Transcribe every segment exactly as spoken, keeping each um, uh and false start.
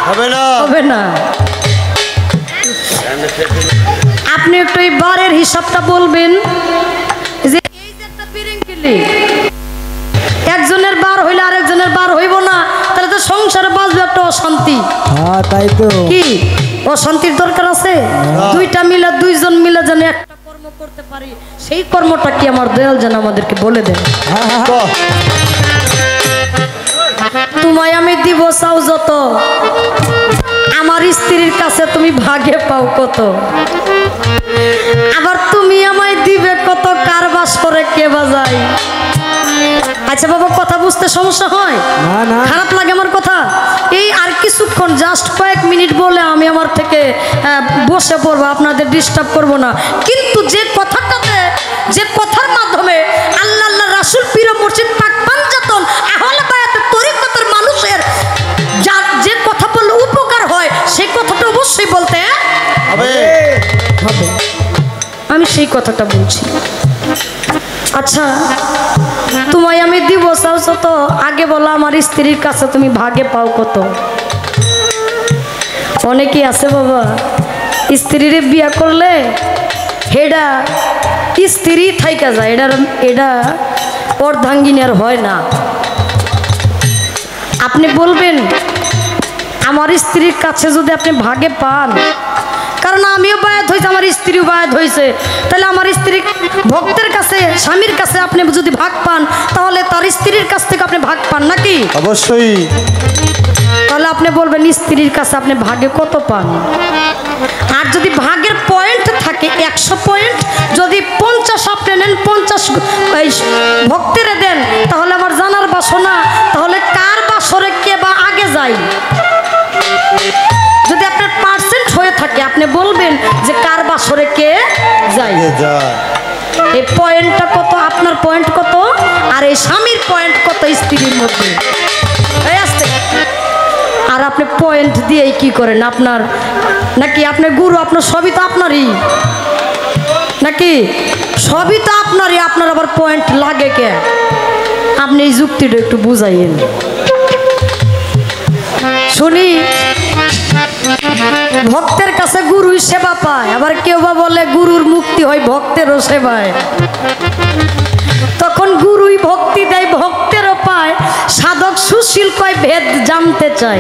হবে না হবে না। আপনি একটু এই বারের হিসাবটা বলবেন যে এই যে একটা পিরিংকিলি একজনের বার হইলে আরেকজনের বার হইব না, তাহলে তো সংসারে বাঁচবে একটা অশান্তি। হ্যাঁ তাই তো। কি অশান্তির দরকার আছে? দুইটা মিলে দুইজন মিলে যেন একটা কর্ম করতে পারি, সেই কর্মটা কি আমার দয়াল যেন আমাদেরকে বলে দেন। তোমায় আমি দিব চাও যত, আমার স্ত্রীর কাছে তুমি ভাগে পাও কত। আবার তুমি আমায় দিবে কত, কার বাস করে কে বাজায়। আচ্ছা বাবা, কথা বুঝতে সমস্যা হয়? না না, খারাপ লাগে আমার কথা? এই আর কিছুক্ষণ জাস্ট কয়েক মিনিট বলে আমি আমার থেকে বসে পড়বো, আপনাদের ডিস্টার্ব করব না। কিন্তু যে কথাটাতে, যে কথার মাধ্যমে আল্লাহ আল্লাহ রাসূল পীর মুর্শিদ পাক পাঞ্জাতন আহলে বায়াতের তরিকতের মানুষের যার যে কথা বললে উপকার হয়, সেই কথাটা অবশ্যই বলতে হবে হবে। আমি সেই কথাটা বলছি। আচ্ছা, তোমায় আমি দিব চাও তো, আগে বলো আমার স্ত্রীর কাছে তুমি ভাগে পাও কত। অনেকেই আছে বাবা, স্ত্রীর বিয়া করলে হেডা স্ত্রী থাইকা যায়, এটার এটা অর্ধাঙ্গিনীর হয় না। আপনি বলবেন আমার স্ত্রীর কাছে যদি আপনি ভাগে পান, কারণ আমিও বায়াত হয়েছে, আমার স্ত্রীও বায়াত হয়েছে, তাহলে আমার স্ত্রী ভক্তের কাছে, স্বামীর কাছে আপনি যদি ভাগ পান, তাহলে তার স্ত্রীর কাছ থেকে আপনি ভাগ পান নাকি? অবশ্যই। তাহলে আপনি বলবেন স্ত্রীর কাছে আপনি ভাগে কত পান। আর যদি ভাগের পয়েন্ট থাকে একশো পয়েন্ট, যদি পঞ্চাশ আপনি নেন, পঞ্চাশ ভক্তের দেন, তাহলে আমার জানার বাসনা, তাহলে কার বাসরে কে বা আগে যায়। যদি আপনার পার্সেন্ট হয়ে থাকে, আপনি বলবেন যে কার বাসরে কে যায়। এই পয়েন্টটা কত, আপনার পয়েন্ট কত, আর এই স্বামীর পয়েন্ট কত স্ত্রীর মধ্যে। এই আসতে আর আপনি পয়েন্ট দিয়েই কি করেন? আপনার নাকি আপনার গুরু, আপনার সবই তো আপনারই নাকি? সবই তো আপনারই, আপনার আবার পয়েন্ট লাগে কে? আপনি এই যুক্তিটা একটু বুঝাইয়েন শুনি। ভক্তের কাছে গুরুই সেবা পায়, আবার কেউ বা বলে গুরুর মুক্তি হয় ভক্তেরও সেবায়। তখন গুরুই ভক্তি দেয়, ভক্তেরও পায়। সাধক সুশীল কয় ভেদ জানতে চাই।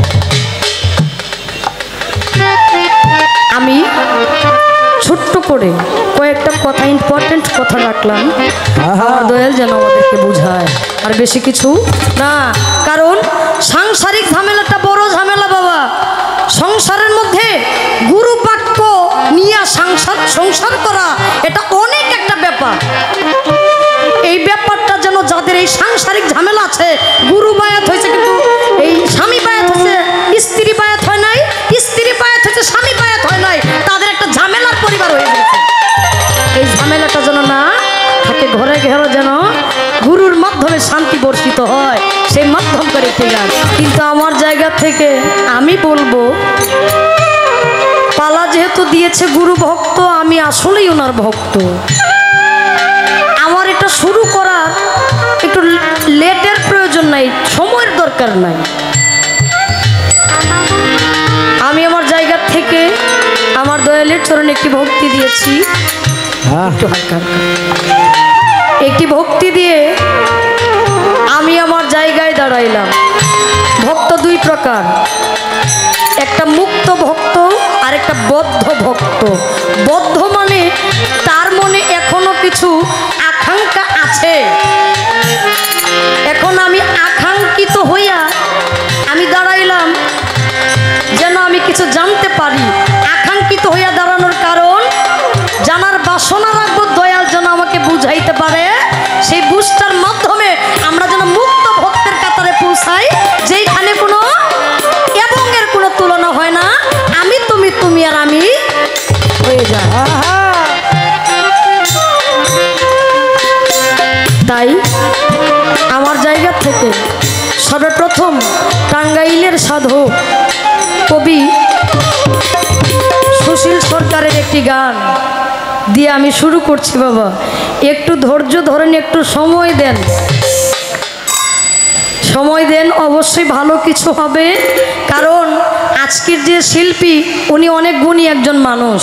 আমি ছোট্ট করে কয়েকটা কথা, ইম্পর্টেন্ট কথা রাখলাম, আমার দয়াল যেন আমাদেরকে বুঝায়, আর বেশি কিছু না। কারণ সাংসারিক ঝামেলাটা বড় ঝামেলা বাবা। সংসারের মধ্যে গুরু বাক্য নিয়ে সংসার সংসার করা, এটা অনেক একটা ব্যাপার। এই ব্যাপারটা যেন যাদের এই সাংসারিক ঝামেলা আছে, গুরু বায়াত হয়েছে কিন্তু এই স্বামী বায়াত হয়েছে, স্ত্রী বায়াত হয় নাই, স্ত্রী বায়াত হয়েছে, স্বামী বায়াত হয় নাই, তাদের একটা ঝামেলার পরিবার হয়ে গেছে। এই ঝামেলাটা যেন না থাকে, ঘরে ঘরে যেন গুরুর মাধ্যমে শান্তি বর্ষিত হয়, সেই মাধ্যম করে ফেরান। কিন্তু আমার জায়গা থেকে আমি বলবো, পালা যেহেতু দিয়েছে গুরু ভক্ত, আমি আসলেই ওনার ভক্ত। আমার এটা শুরু করার একটু লেটের প্রয়োজন নাই, সময়ের দরকার নাই। আমি আমার জায়গা থেকে আমার দয়ালের চরণে একটি ভক্তি দিয়েছি, একটু হালকা হালকা একটি ভক্তি দিয়ে আমি আমার জায়গায় দাঁড়াইলাম। ভক্ত দুই প্রকার, একটা মুক্ত ভক্ত আর একটা বদ্ধ ভক্ত। বদ্ধ মানে তার মনে এখনো কিছু আকাঙ্ক্ষা আছে। এখন আমি আকাঙ্ক্ষিত হইয়া আমি দাঁড়াইলাম যেন আমি কিছু জানতে পারি। আকাঙ্ক্ষিত হইয়া দাঁড়ানোর কারণ, জানার বাসনা রাখবো, দয়াল যেন আমাকে বুঝাইতে পারে। সেই বুঝটার মাধ্যমে আমরা যেন মুক্ত ভক্তের কাতারে পৌঁছাই, যেইখানে কোনো এবং এর কোনো তুলনা হয় না। আমি তুমি, তুমি আর আমি হয়ে যায়। তাই আমার জায়গা থেকে সর্বপ্রথম টাঙ্গাইলের সাধক কবি সুশীল সরকারের একটি গান দিয়ে আমি শুরু করছি। বাবা একটু ধৈর্য ধরেন, একটু সময় দেন, সময় দেন, অবশ্যই ভালো কিছু হবে। কারণ আজকের যে শিল্পী উনি অনেক গুণী একজন মানুষ,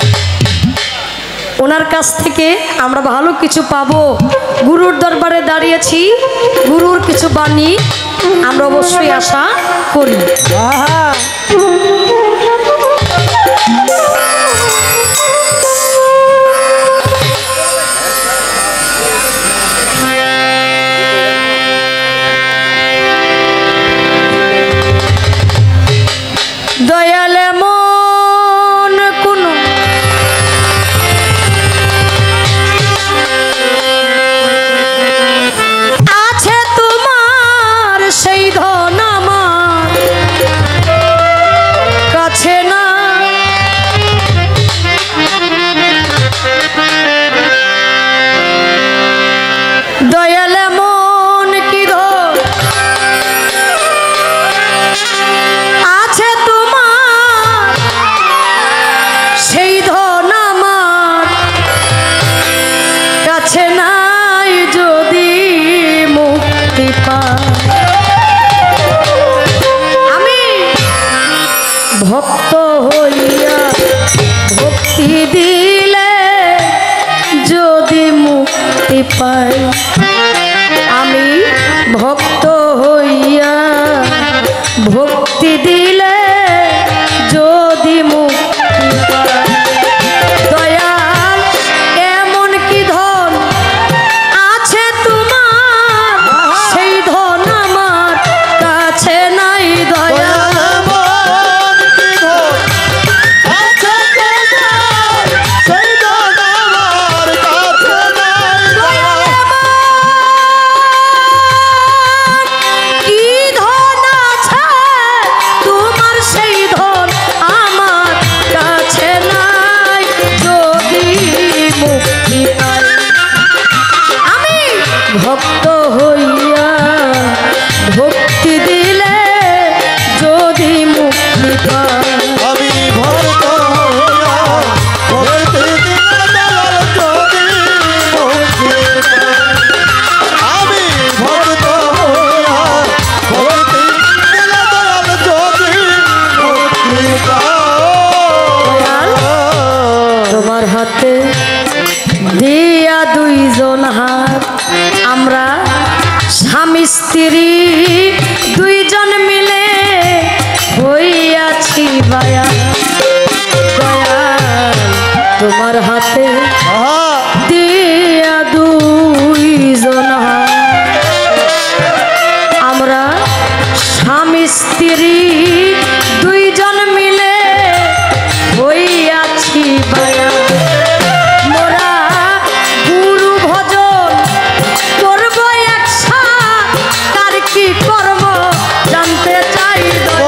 ওনার কাছ থেকে আমরা ভালো কিছু পাবো। গুরুর দরবারে দাঁড়িয়েছি, গুরুর কিছু বাণী আমরা অবশ্যই আশা করি। দয়ালে মন কোন আছে তোমার, সেই ধন আমার কাছে না। দয়ালে মন কি ধন আছে তোমার, সেই ধন আমার কাছে নাই। যদি মুক্তি পাই আমি ভক্ত হইয়া, ভক্তি দিলে যদি মুক্তি পাই, আমি ভক্ত হইয়া ভক্তি দিলে যদি মুক্তি পাই। দয়াল এমন কি ধন আছে তোমার, সেই ধন আমার কাছে নাই। দয়াল ভক্ত হইয়া ভক্তি দিলে যদি মুক্তি পাই, আমি ভক্ত হইয়া ভক্তি দিলে যদি মুক্তি পাই। আমি ভক্ত হইয়া ভক্তি দিলে যদি মুক্তি পাই। তোমার হাতে দিয়া দুইজন হাত, আমরা স্বামী স্ত্রী দুইজন মিলে হইয়াছি বায়া। দয়াল তোমার হাতে দিয়া দুইজন হাত, আমরা স্বামী স্ত্রী দুইজন মিলে হইয়াছি বায়া। মোরা গুরু ভজন করব একসাথ, তার কি করব জানতে চাই।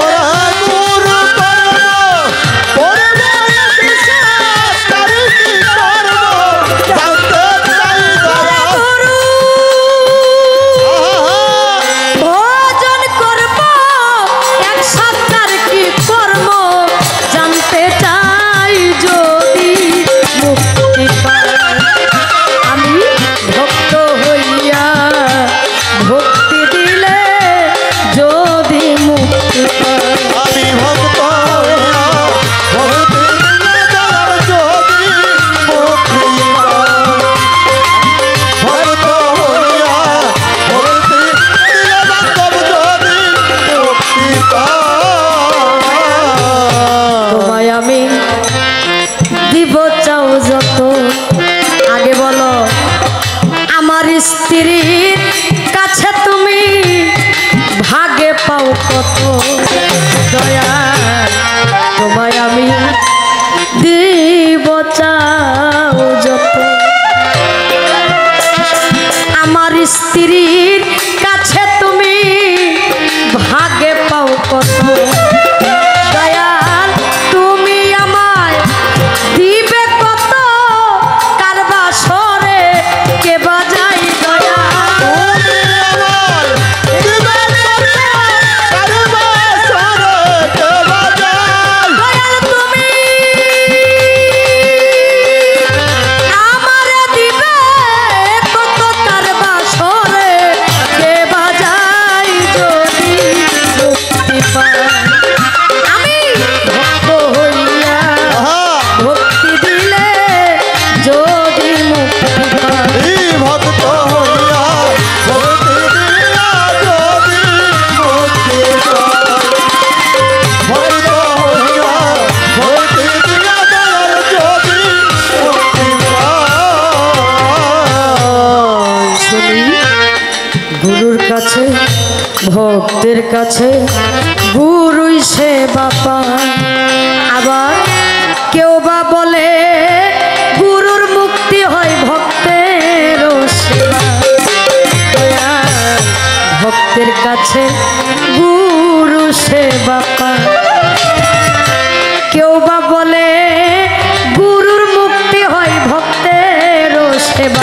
ভজন করব একসাথ, তার কি কর্ম জানতে চাই। যদি মুক্তি পাই আমি ভক্ত হইয়া ভক্তি দিলে যদি মুক্তি পাই। আমি ভক্ত হইয়া ভক্তি দিলে যদি মুক্তি পাই। ভক্ত হইয়া ভক্তি দিলে যদি মুক্তি পাই। তোমায় আমি দিব চাও যত, আগে বলো আমার স্ত্রীর কাছে তুমি ভাগে পাও কত। দয়াল তোমায় আমি দিব চাও যত, আমার স্ত্রীর কাছে তুমি ভাগে পাও কত। দয়াল তুমি আমায় দিবে কত, কারবা সরে কে বাজাই। দয়াল তুমি আমার দিবে কত, কারবা সরে কে বাজাই। দয়াল তুমি আমারে দিবে কত, কারবা সরে কে গুরুর কাছে ভক্তের কাছে গুরুই সে বাপা। আবার কেউ বা বলে গুরুর মুক্তি হয় ভক্তের সেবা। ভক্তের কাছে গুরু সে বাপা। কেউ বা বলে গুরুর মুক্তি হয় ভক্তের সেবা।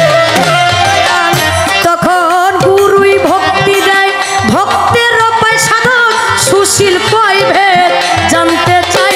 তখন গুরুই ভক্তি দেয় ভক্তের পায় সাধন সুশীল কয় ভেদ জানতে চাই।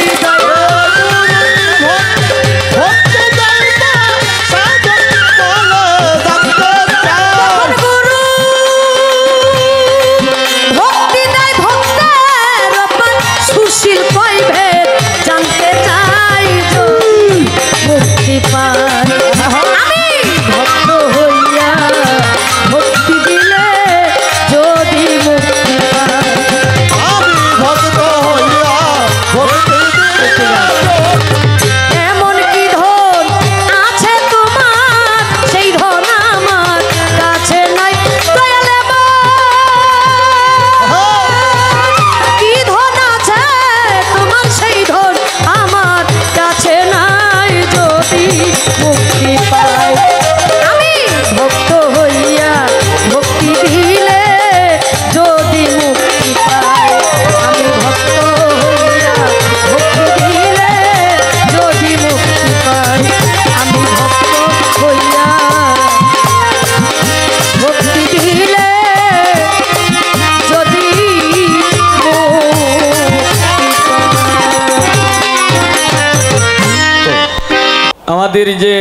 আমাদের যে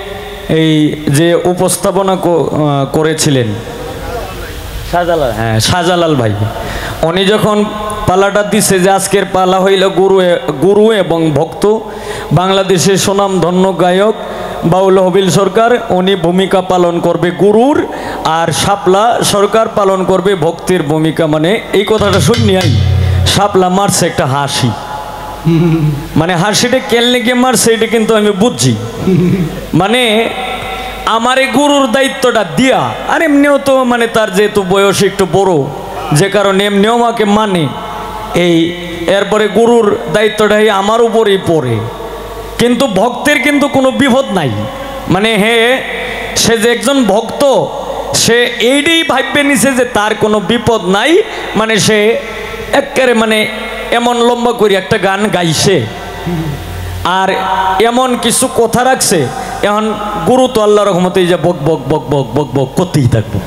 এই যে উপস্থাপনা করেছিলেন শাহজালাল, হ্যাঁ শাহজালাল ভাই, উনি যখন পালাটা দিছে যে আজকের পালা হইল গুরু গুরু এবং ভক্ত, বাংলাদেশের সুনাম ধন্য গায়ক বাউল হবিল সরকার উনি ভূমিকা পালন করবে গুরুর, আর শাপলা সরকার পালন করবে ভক্তির ভূমিকা। মানে এই কথাটা শুনিয়াই শাপলা মারছে একটা হাসি, মানে হাসিটা কেলনে কে মারছে এটা কিন্তু আমি বুঝছি। মানে আমার এই গুরুর দায়িত্বটা দিয়া, আর এমনিও তো মানে তার যেহেতু বয়স একটু বড়, যে কারণে এমনিও আমাকে মানে এই এরপরে গুরুর দায়িত্বটা আমার উপরেই পড়ে। কিন্তু ভক্তের কিন্তু কোনো বিপদ নাই, মানে হে সে যে একজন ভক্ত সে এইটাই ভাববে নিছে যে তার কোনো বিপদ নাই, মানে সে একেবারে মানে এমন লম্বা করে একটা গান গাইছে আর এমন কিছু কথা রাখছে, এখন গুরু তো আল্লাহ রহমতে যে বক বক বক বক বক বক করতেই থাকবো,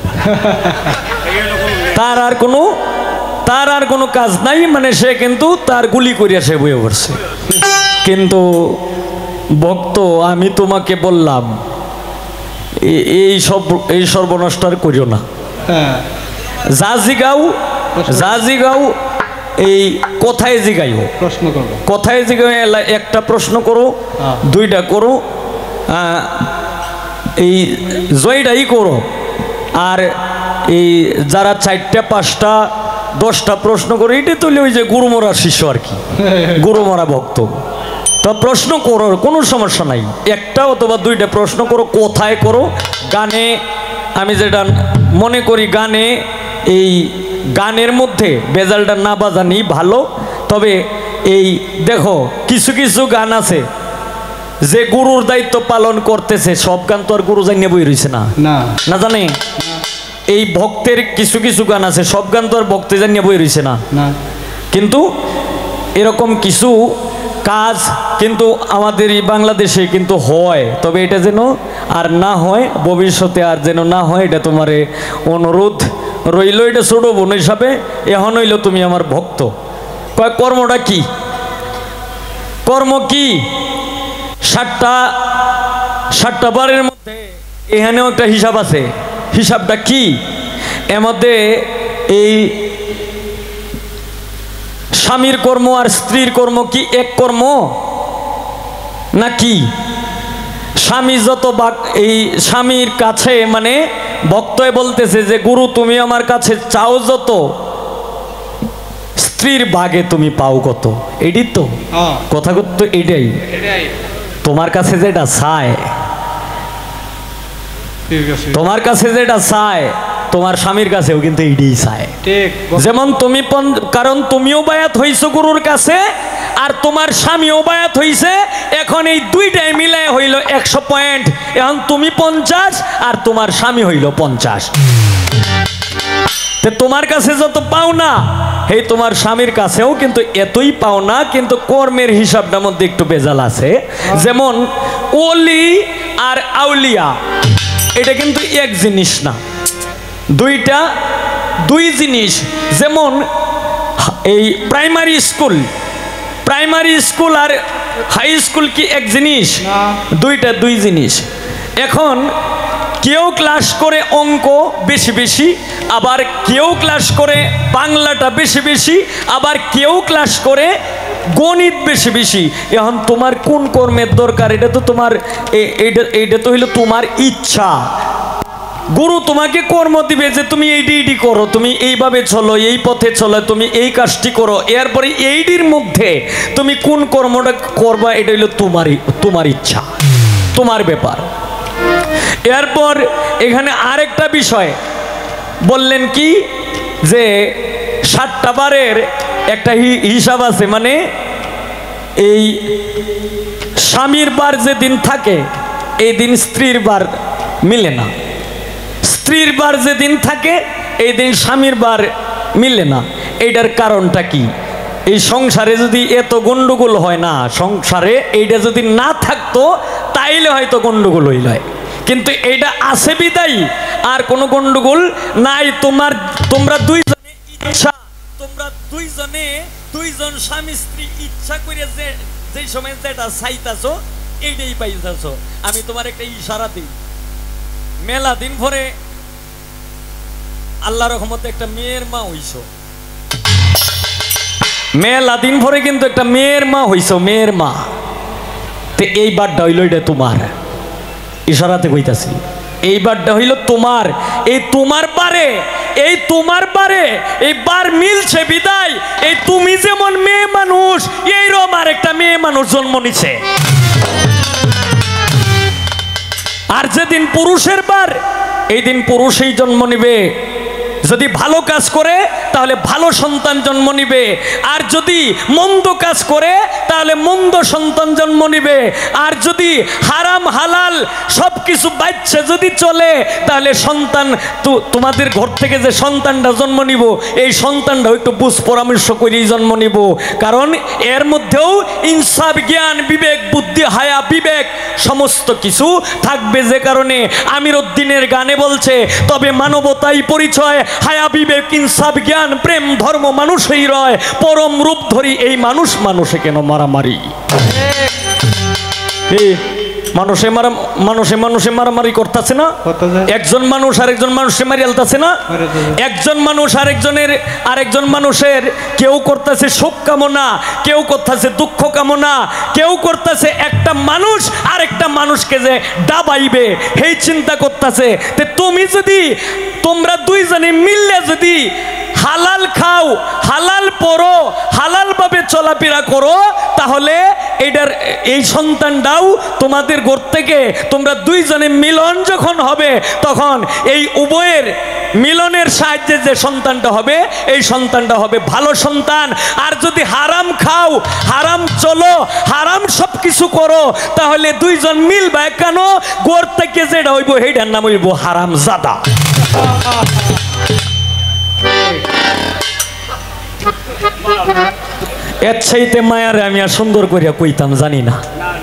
তার আর কোনো তার আর কোনো কাজ নাই, মানে সে কিন্তু তার গুলি করিয়া সে বয়ে পড়ছে। কিন্তু ভক্ত আমি তোমাকে বললাম এই সব এই সর্বনষ্টার করিও না, যা জিগাও যা জিগাও এই কোথায় জিগাইও প্রশ্ন করবো, কোথায় জিগাও একটা প্রশ্ন করো, দুইটা করো, এই জয়টাই করো। আর এই যারা চারটা পাঁচটা দশটা প্রশ্ন করো, এটা তুলে ওই যে গুরুমরা শিষ্য আর কি, গুরুমরা ভক্ত। তো প্রশ্ন করো, কোনো সমস্যা নাই, একটা অথবা দুইটা প্রশ্ন করো, কোথায় করো। গানে আমি যেটা মনে করি, গানে এই গানের মধ্যে বেজালটা না বাজানি ভালো। তবে এই দেখো কিছু কিছু গান আছে যে গুরুর দায়িত্ব পালন করতেছে, সব গান তো আর গুরু জানিয়ে বই রয়েছে না, না জানে। এই ভক্তের কিছু কিছু গান আছে, সব গান তো আর ভক্তে জানিয়ে বই রয়েছে না, কিন্তু এরকম কিছু কাজ কিন্তু আমাদের এই বাংলাদেশে কিন্তু হয়। তবে এটা যেন আর না হয়, ভবিষ্যতে আর যেন না হয়, এটা তোমারে অনুরোধ রইল। এটা ছোট বোন হিসাবে এখন হইল তুমি আমার ভক্ত, কয় কর্মটা কি, কর্ম কি? ষাটটা ষাটটা বারের মধ্যে এখানেও একটা হিসাব আছে। হিসাবটা কি? এর মধ্যে এই স্বামীর কর্ম আর স্ত্রীর কর্ম কি এক কর্ম নাকি? স্বামী যত বাক এই স্বামীর কাছে মানে ভক্তই বলতেছে যে গুরু তুমি আমার কাছে চাও যত, স্ত্রীর ভাগে তুমি পাও কত। এটাই তো কথা তো, এটাই তোমার কাছে যেটা চায় ঠিক আছে তোমার কাছে যেটা চায় তোমার স্বামীর কাছেও কিন্তু এইটাই চায়। ঠিক যেমন তুমি পন- কারণ তুমিও বায়াত হইছো গুরুর কাছে আর তোমার স্বামীও বায়াত হইছে, এখন এই দুইটাই মিলায় হইল একশো পয়েন্ট। এখন তুমি পঞ্চাশ আর তোমার স্বামী হইল পঞ্চাশ। তে তোমার কাছে যত পাও না এই তোমার স্বামীর কাছেও কিন্তু এতই পাও না, কিন্তু কর্মের হিসাবটার মধ্যে একটু বেজাল আছে। যেমন ওলি আর আউলিয়া এটা কিন্তু এক জিনিস না, দুইটা দুই জিনিস। যেমন এই প্রাইমারি স্কুল প্রাইমারি স্কুল আর হাই স্কুল কি এক জিনিস? দুইটা দুই জিনিস। এখন কেউ ক্লাস করে অঙ্ক বেশি বেশি, আবার কেউ ক্লাস করে বাংলাটা বেশি বেশি, আবার কেউ ক্লাস করে গণিত বেশি বেশি। এখন তোমার কোন কর্মের দরকার এটা তো তোমার এ- এইটা এইটা তো হইলো তোমার ইচ্ছা। গুরু তোমাকে কর্ম দিবে যে তুমি এইটি এইটি করো, তুমি এইভাবে চলো, এই পথে চলো, তুমি এই কাজটি করো। এরপরে এইটির মধ্যে তুমি কোন কর্মটা করবা এটা হইলো তোমারই তোমার ইচ্ছা, তোমার ব্যাপার। এরপর এখানে আরেকটা বিষয় বললেন কি, যে সাতটা বারের একটা হি- হিসাব আছে। মানে এই স্বামীর বার যেদিন থাকে এই দিন স্ত্রীর বার মিলে না, স্ত্রীর বার যেদিন থাকে এই দিন স্বামীর বার মিলে না। এইটার কারণটা কি? এই সংসারে যদি এত গন্ডগোল হয় না, সংসারে এইটা যদি না থাকতো তাইলে হয়তো গন্ডগোল হইল, কিন্তু এইটা আছে বিদায়ী আর কোনো গন্ডগোল নাই। তোমার তোমরা দুইজনে ইচ্ছা, তোমরা দুইজনে দুইজন স্বামী স্ত্রী ইচ্ছা করে যে যেই সময় যেটা চাইতাছো এইটাই পাইতাছো। আমি তোমার একটা ইশারা দিই, মেলা দিন পরে আল্লাহ রহমতে একটা মেয়ের মা হইছো, মেলা দিন পরে কিন্তু একটা মেয়ের মা হইছো, মেয়ের মা। তে এই বারটা হইল এটা তোমার, ইশারাতে কইতাছি এই বারটা হইল তোমার। এই তোমার বারে এই তোমার বারে এই বার মিলছে বিদায় এই তুমি যেমন মেয়ে মানুষ এইরকম আর একটা মেয়ে মানুষ জন্ম নিছে। আর যেদিন পুরুষের বার এই দিন পুরুষই জন্ম নিবে। যদি ভালো কাজ করে তাহলে ভালো সন্তান জন্ম নিবে, আর যদি মন্দ কাজ করে তাহলে মন্দ সন্তান জন্ম নিবে। আর যদি হারাম হালাল সব কিছু বাচ্চা যদি চলে তাহলে সন্তান তো তোমাদের ঘর থেকে যে সন্তানটা জন্ম নিব এই সন্তানটাও একটু বুঝ পরামর্শ করেই জন্ম নিব, কারণ এর মধ্যেও ইনসাফ জ্ঞান বিবেক বুদ্ধি হায়া বিবেক সমস্ত কিছু থাকবে। যে কারণে আমির উদ্দিনের গানে বলছে, তবে মানবতাই পরিচয়, হায়া বিবেক ইনসাফ জ্ঞান প্রেম ধর্ম মানুষই রয়, পরম রূপ ধরি এই মানুষ মানুষে কেন মারামারি। মানুষে মারা মানুষে মানুষে মারামারি করতেছে না, একজন মানুষ আরেকজন মানুষে মারি আলতাছে না, একজন মানুষ আরেকজনের আরেকজন মানুষের কেউ করতেছে সুখ কামনা, কেউ করতেছে দুঃখ কামনা, কেউ করতেছে একটা মানুষ আরেকটা মানুষকে যে ডাবাইবে এই চিন্তা করতেছে। তে তুমি যদি তোমরা দুইজনে মিললে যদি হালাল খাও, হালাল পড়ো, হালাল ভাবে চলাফেরা করো, তাহলে এটার এই সন্তানটাও তোমাদের ঘর থেকে তোমরা দুইজনে মিলন যখন হবে তখন এই উভয়ের মিলনের সাহায্যে যে সন্তানটা হবে এই সন্তানটা হবে ভালো সন্তান। আর যদি হারাম খাও, হারাম চলো, হারাম সব কিছু করো, তাহলে দুইজন মিলবে কেন? ঘর থেকে যেটা হইব সেইটার নাম হইব হারাম জাদা। এর চাইতে মায়ারে আমি আর সুন্দর করিয়া কইতাম জানি না।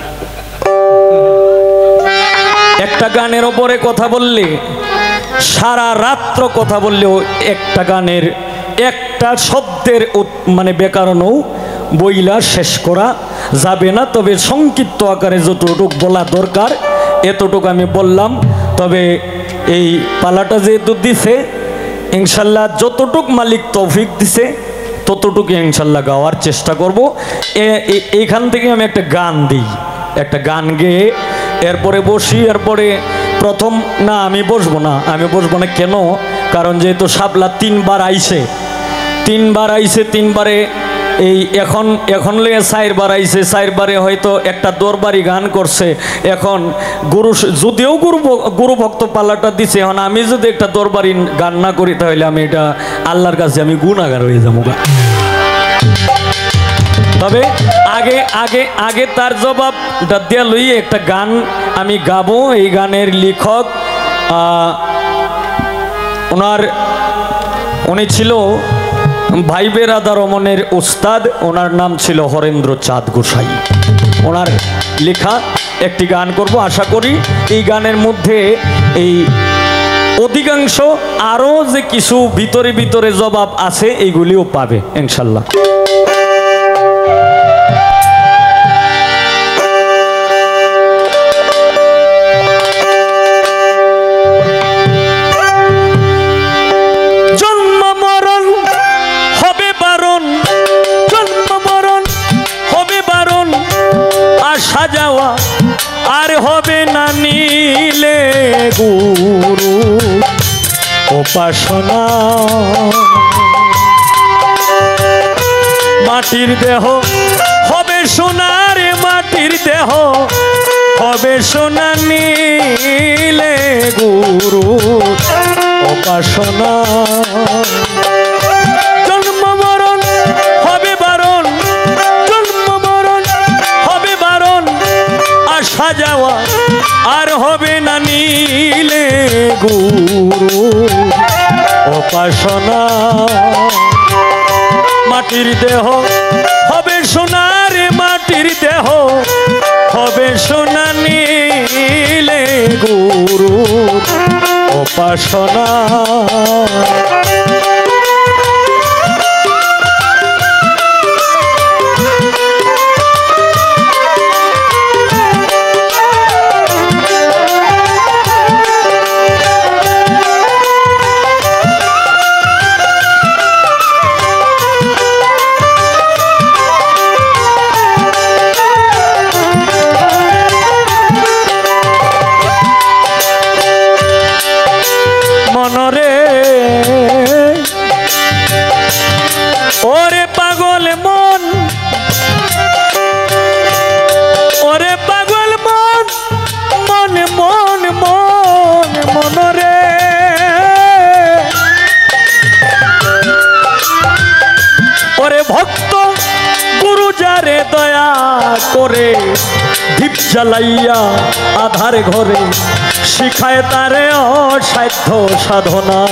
একটা গানের ওপরে কথা বললে সারা রাত্র কথা বললেও একটা গানের একটা শব্দের মানে ব্যাকরণও বইলা শেষ করা যাবে না। তবে সংক্ষিপ্ত আকারে যতটুক বলা দরকার এতটুকু আমি বললাম। তবে এই পালাটা যেহেতু দিছে ইনশাল্লাহ যতটুক মালিক তৌফিক দিছে ততটুকু ইনশাল্লাহ গাওয়ার চেষ্টা করব। এইখান থেকে আমি একটা গান দিই, একটা গান গেয়ে এরপরে বসি। এরপরে প্রথম না আমি বসবো না, আমি বসবো না কেন? কারণ যেহেতু শাপলা তিনবার আইছে তিনবার আইছে তিনবারে এই এখন এখন লেগে সাইর বাড়াইছে, সাইর বারে হয়তো একটা দরবারি গান করছে। এখন গুরু যদিও গুরু গুরু ভক্ত পাল্লাটা দিছে, এখন আমি যদি একটা দরবারি গান না করি তাহলে আমি এটা আল্লাহর কাছে আমি গুনাহগার হয়ে যাবো। তবে আগে আগে আগে তার জবাবটা দিয়ে লই একটা গান আমি গাবো। এই গানের লেখক ওনার উনি ছিল ভাই বেরাদা রমনের উস্তাদ, ওনার নাম ছিল হরেন্দ্র চাঁদ গোসাই। ওনার লেখা একটি গান করব, আশা করি এই গানের মধ্যে এই অধিকাংশ আরও যে কিছু ভিতরে ভিতরে জবাব আছে এইগুলিও পাবে ইনশাল্লাহ। সাজাওয়া আর হবে না নীলে গুরু উপাসনা। মাটির দেহ হবে সোনার, মাটির দেহ হবে সোনা, নীলে গুরু উপাসনা। জন্ম মরণ হবে বারণ, জন্ম মরণ হবে বারণ, আসা যাওয়া আর হবে না নীলে গুরু উপাসনা। মাটির দেহ হবে সোনার, মাটির দেহ হবে সোনা, নীলে গুরু উপাসনা। মনরে ওরে পাগল মন, ওরে পাগল মন, মন মন মন মনরে ওরে ভক্ত গুরু যারে দয়া করে দীপ জ্বালাইয়া আধার ঘরে শিখায় তারে অসাধ্য সাধনা।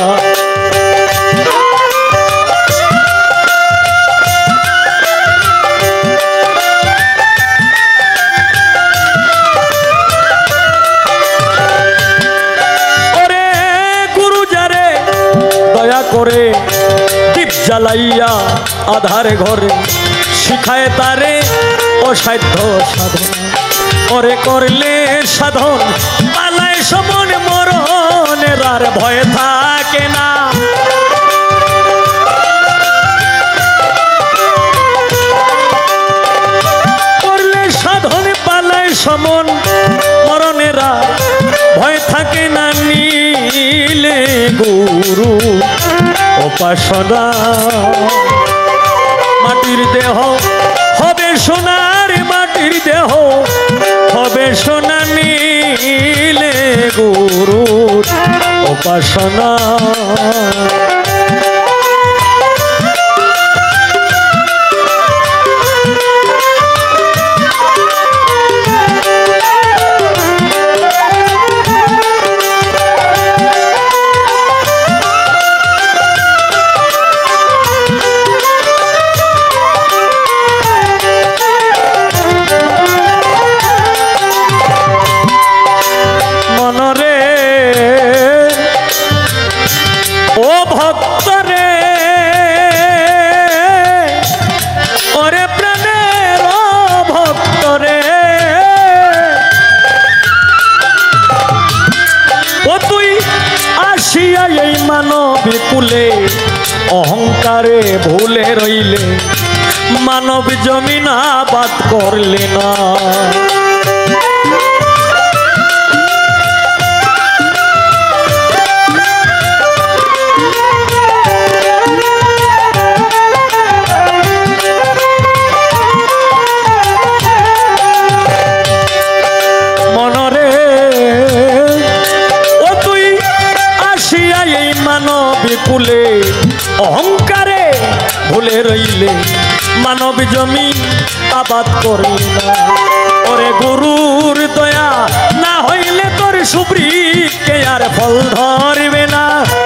ওরে গুরু যারে দয়া করে দীপ জ্বালাইয়া আধার ঘরে শিখায় তারে অসাধ্য সাধনা। ওরে করলে সাধন পালায় সমন মরণের আর ভয় থাকে না। করলে সাধন পালায় সমন মরণের আর ভয় থাকে না, নীলে গুরু উপাসনা। মাটির দেহ হবে সোনার, মাটির দেহ হবে সোনা, নীলে গুরু উপাসনা। মনরে ও ভক্তরে ওরে প্রাণের ভক্তরে ও তুই আসিয়া এই মানবী কুলে অহংকারে ভুলে রইলে মানব জমিন আবাদ করলে না। বিকুলে অহংকারে ভুলে রইলে মানব জমি আবাদ করলি না। ওরে গুরুর দয়া না হইলে তোর সুবৃক্ষে আর ফল ধরবে না।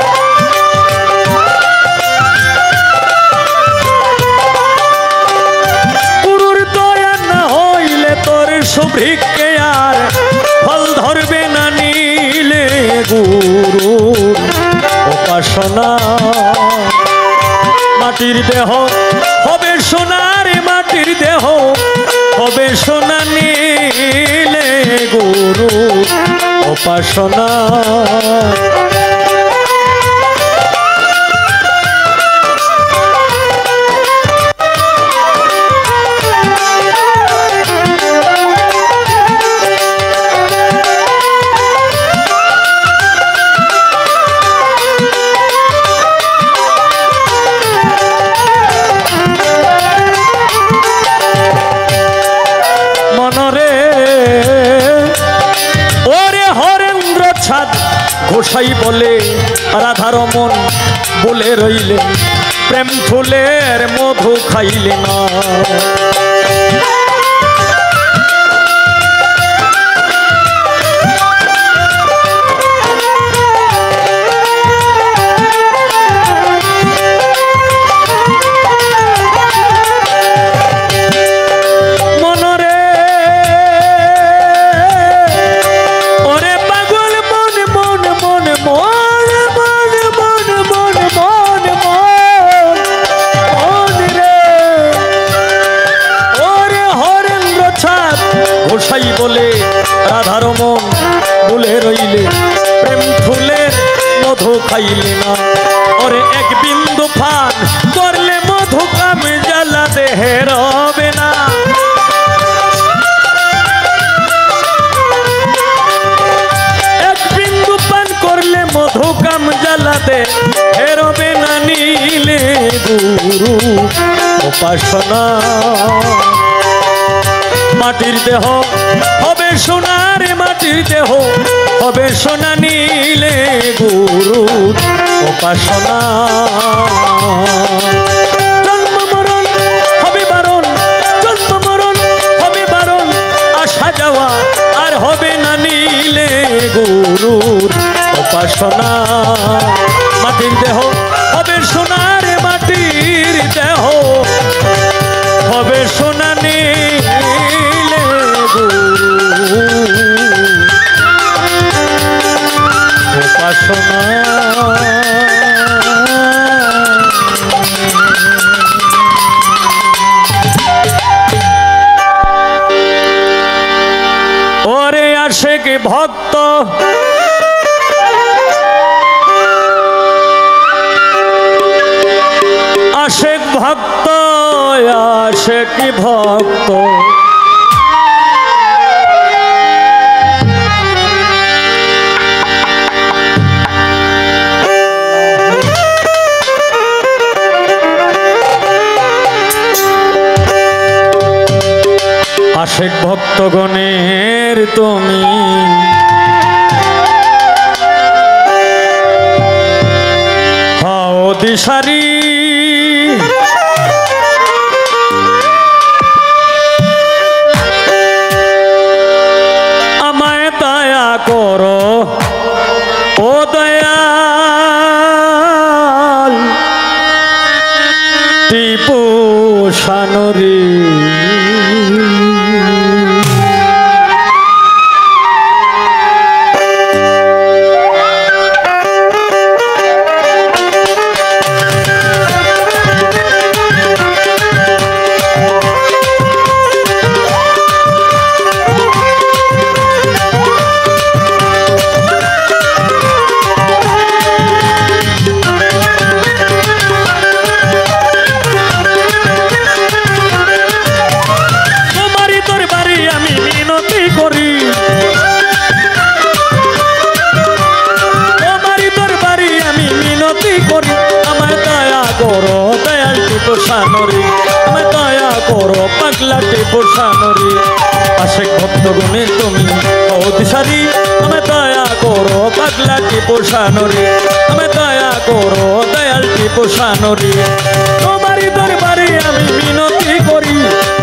গুরুর দয়া না হইলে তোর সুবৃক্ষে আর ফল ধরবে না। নিলে গুরুর উপাসনা মাটির দেহ হবে সোনার, মাটির দেহ হবে সোনা। নিলে গুরু উপাসনা গোসাই বলে রাধার মন বলে রইলে প্রেম ফুলের মধু খাইলে না। গোসাই বলে রাধার মন বলে রইলে প্রেম ফুলের মধু খাইলে না। ওরে এক বিন্দু পান করলে মধু কামে জ্বালা দেহে রবে না। এক বিন্দু পান করলে মধু কাম জ্বালা দেহে রবে না। নিলে গুরু উপাসনা মাটির দেহ হবে সোনার, মাটির দেহ হবে সোনা। নিলে গুরু উপাসনা জন্ম মরণ হবে বারণ, জন্ম মরণ হবে বারণ। আসা যাওয়া আর হবে না। নিলে গুরুর উপাসনা মাটির দেহ হবে সোনার, মাটির দেহ হবে সোনা। নিলে উপাসনা ওরে আশেক ভক্ত আশেক ভক্ত আশেক ভক্ত আশেক ভক্তগণের তুমি হও দিশারি। আমায় দয়া করো ও দয়াল টিপু সানরি। টিপু সানরি আমায় দয়া করো পাগলা টিপু সানরি আশেক ভক্তগণের তুমি অতিসারি আমায় দয়া করো পাগলা টিপু সানরি আমায় দয়া করো দয়াল টিপু সানরি তোমারই দরবারে আমি মিনতি করি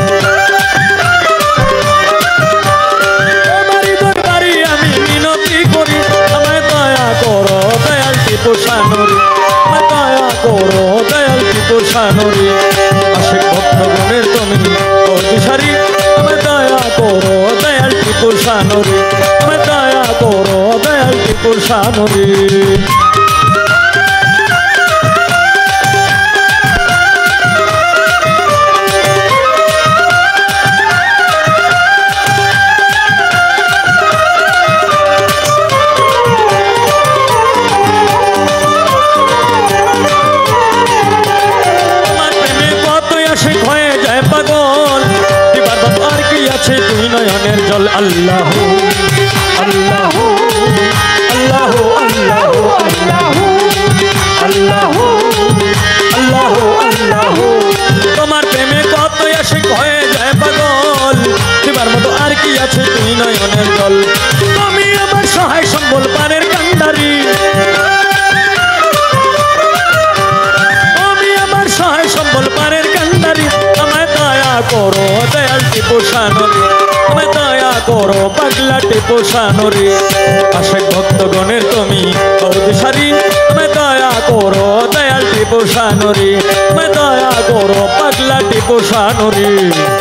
তোমারই দরবারে আমি মিনতি করি আমায় দয়া করো দয়াল টিপু সানরি আমায় দয়া করো দয়াল টিপু সানরি আশেক ভক্তগণের তুমি অতিসারি আমায় দয়া করো দয়াল টিপু সানরি আমায় দয়া করো দয়াল টিপু সানরি দুই নয়নের জল আল্লাহ আল্লাহ আল্লাহ আল্লাহ আল্লাহ আল্লাহ আল্লাহ তোমার প্রেমে কত আশিক হয়ে যায় পাগল দিবার মতো আর কি আছে দুই নয়নের জল তুমি আমার সহায় সম্বল পানের কান্ডারি তুমি আমার সহায় সম্বল পানের কান্ডারি আমায় দয়া করো দয়াল টিপু সানরি আমায় দয়া করো পাগলা টিপু সানরি আশেক ভক্তগণের তুমি অতিসারি আমায় দয়া করো দয়াল টিপু সানরি আমায় দয়া করো পাগলা টিপু সানরি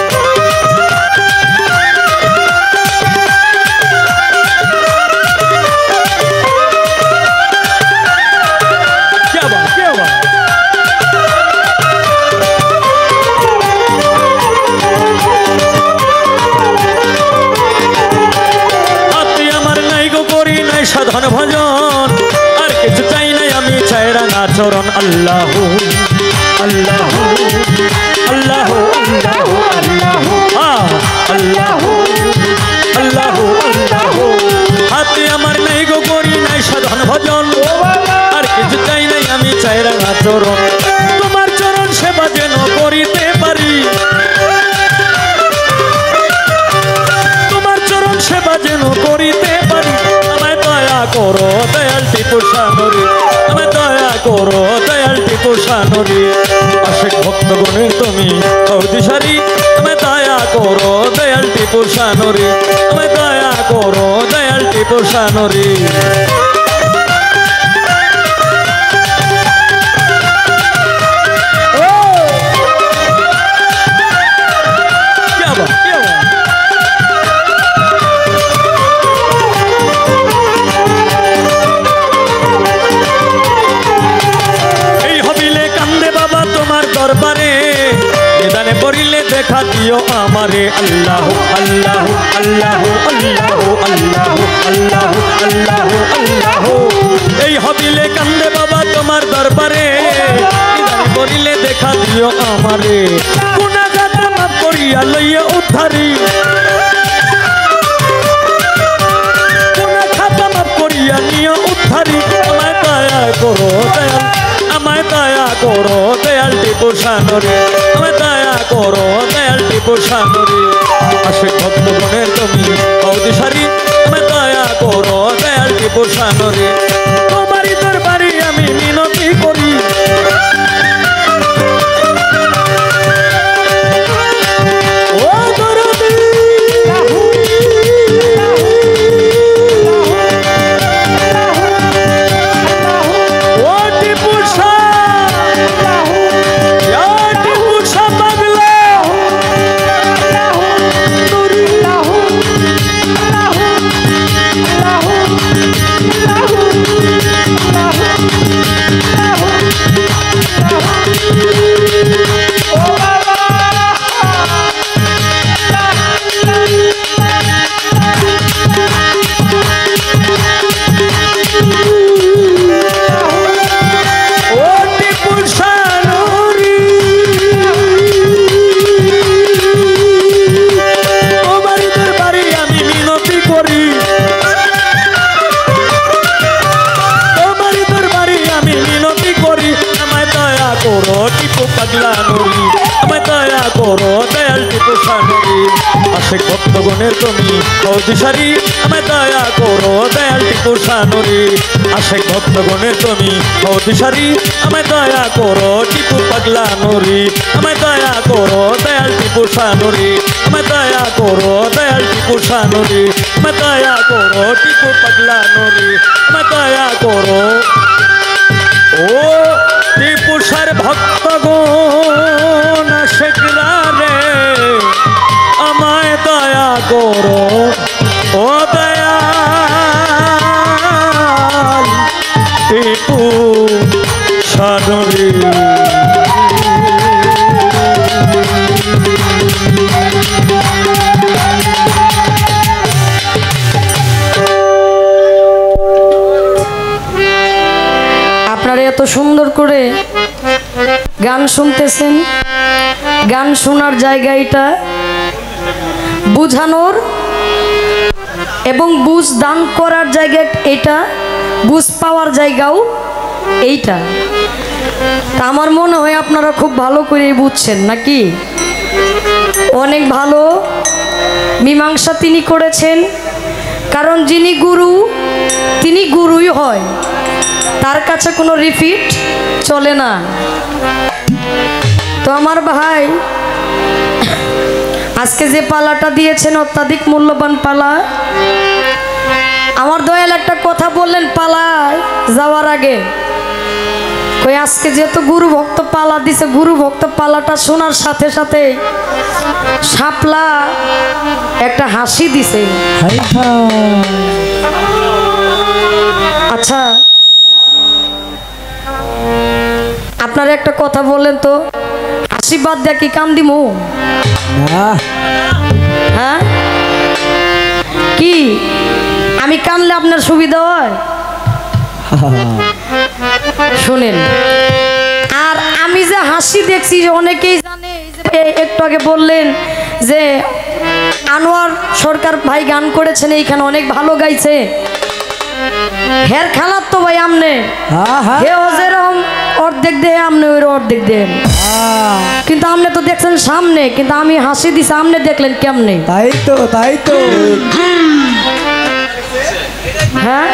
সাধন ভজন আর কিছু চাই নাই আমি চাই রাঙা চরণ আল্লাহ আল্লাহ আল্লাহ আল্লাহ আল্লাহ আল্লাহ আল্লাহ হাতে আমার নাই গো করি নাই সাধন ভজন আর কিছু চাই নাই আমি চাই রাঙা চরণ তোমার চরণ সেবা যেন করিতে পারি তোমার চরণ সেবা যেন করিতে পারি করো দয়াল টিপু সানরি আমায় দয়া করো দয়াল টিপু সানরি আশেক ভক্তগণের তুমি অতিসারি আমায় দয়া করো দয়াল টিপু সানরি আমায় দয়া করো দয়াল টিপু সানরি দরবারে নিদানে পড়িলে দেখা দিও আমারে আল্লাহ আল্লাহ আল্লাহ আল্লাহ আল্লাহ আল্লাহ আল্লাহ আল্লাহ এই হবিলে কান্দে বাবা তোমার দরবারে নিদানে পড়িলে দেখা দিও আমারে গুনাহগার মাফ করিয়া লইয়া উদ্ধারি গুনাহ মাফ করিয়া নিয়া উদ্ধারি আমায় দয়া করো দয়াল আমায় দয়া করো দয়াল টিপু সানরি আমায় দয়া করো দয়াল টিপু সানরি আশেক ভক্তগণের তুমি অতিসারি আমায় দয়া করো দয়াল টিপু সানরি তোমারই দরবারে আমি মিনতি করি ও দরদি Thank you. আশেক ভক্তগণের তুমি অদিশারি আমায় দয়া করো দয়াল টিপু সানুরি আশেক ভক্তগণের তুমি অদিশারি আমায় দয়া করো টিপু পাগলা নুরি আমায় দয়া করো দয়াল টিপু সানুরি আমায় দয়া করো দয়াল টিপু সানুরি আমায় দয়া করো টিপু পাগলা নুরি আমায় দয়া করো ও টিপু সার ভক্তগণ আশেকরা রে আমায় দয়া করো ও দয়াল টিপু সানুরি আপনারা এত সুন্দর করে গান শুনতেছেন, গান শোনার জায়গা এটা, বুঝানোর এবং বুঝ দান করার জায়গা এটা, বুঝ পাওয়ার জায়গাও এইটা। তা আমার মনে হয় আপনারা খুব ভালো করে বুঝছেন নাকি? অনেক ভালো মীমাংসা তিনি করেছেন, কারণ যিনি গুরু তিনি গুরুই হয়, তার কাছে কোনো রিপিট চলে না। তো আমার ভাই আজকে যে পালাটা দিয়েছেন অত্যাধিক মূল্যবান পালা। আমার দয়াল একটা কথা বললেন পালায় যাওয়ার আগে, কই আজকে যেহেতু গুরু ভক্ত পালা দিছে, গুরু ভক্ত পালাটা শোনার সাথে সাথে শাপলা একটা হাসি দিছে। আচ্ছা আপনারা একটা কথা বললেন তো, আশীর্বাদ দেয়া কি কাম দিমু? হ্যাঁ কি আমি কানলে আপনার সুবিধা হয়? শুনেন, আর আমি যে হাসি দেখছি অনেকেই জানে, একটু আগে বললেন যে আনোয়ার সরকার ভাই গান করেছেন, এইখানে অনেক ভালো গাইছে। হের খেলার তো ভাই আমনে হেও যেরকম অর্ধেক দেয় আমনে ওই অর্ধেক দেন, কিন্তু আমনে তো দেখছেন সামনে, কিন্তু আমি হাসি দিছি আমনে দেখলেন কেমনে? তাই তো তাই তো হ্যাঁ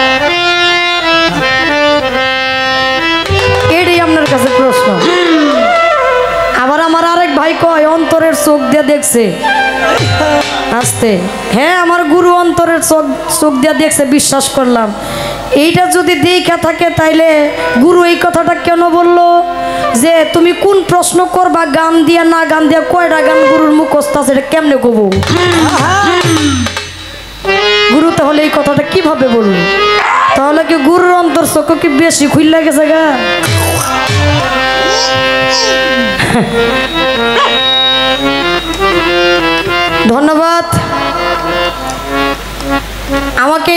এটাই আপনার কাছে প্রশ্ন। আবার আমার আরেক ভাই কয় অন্তরের চোখ দিয়ে দেখছে, আসতে হ্যাঁ আমার গুরু অন্তরের চোখ চোখ দিয়ে দেখছে, বিশ্বাস করলাম। এইটা যদি দেখা থাকে তাইলে গুরু এই কথাটা কেন বললো যে তুমি কোন প্রশ্ন করবা গান দিয়া না গান দিয়া, কয়টা গান গুরুর মুখস্থ আছে এটা কেমনে কব? গুরু তাহলে এই কথাটা কিভাবে বললো? তাহলে কি গুরুর অন্তর চোখ কি বেশি খুইলা গেছে গা? ধন্যবাদ। আমাকে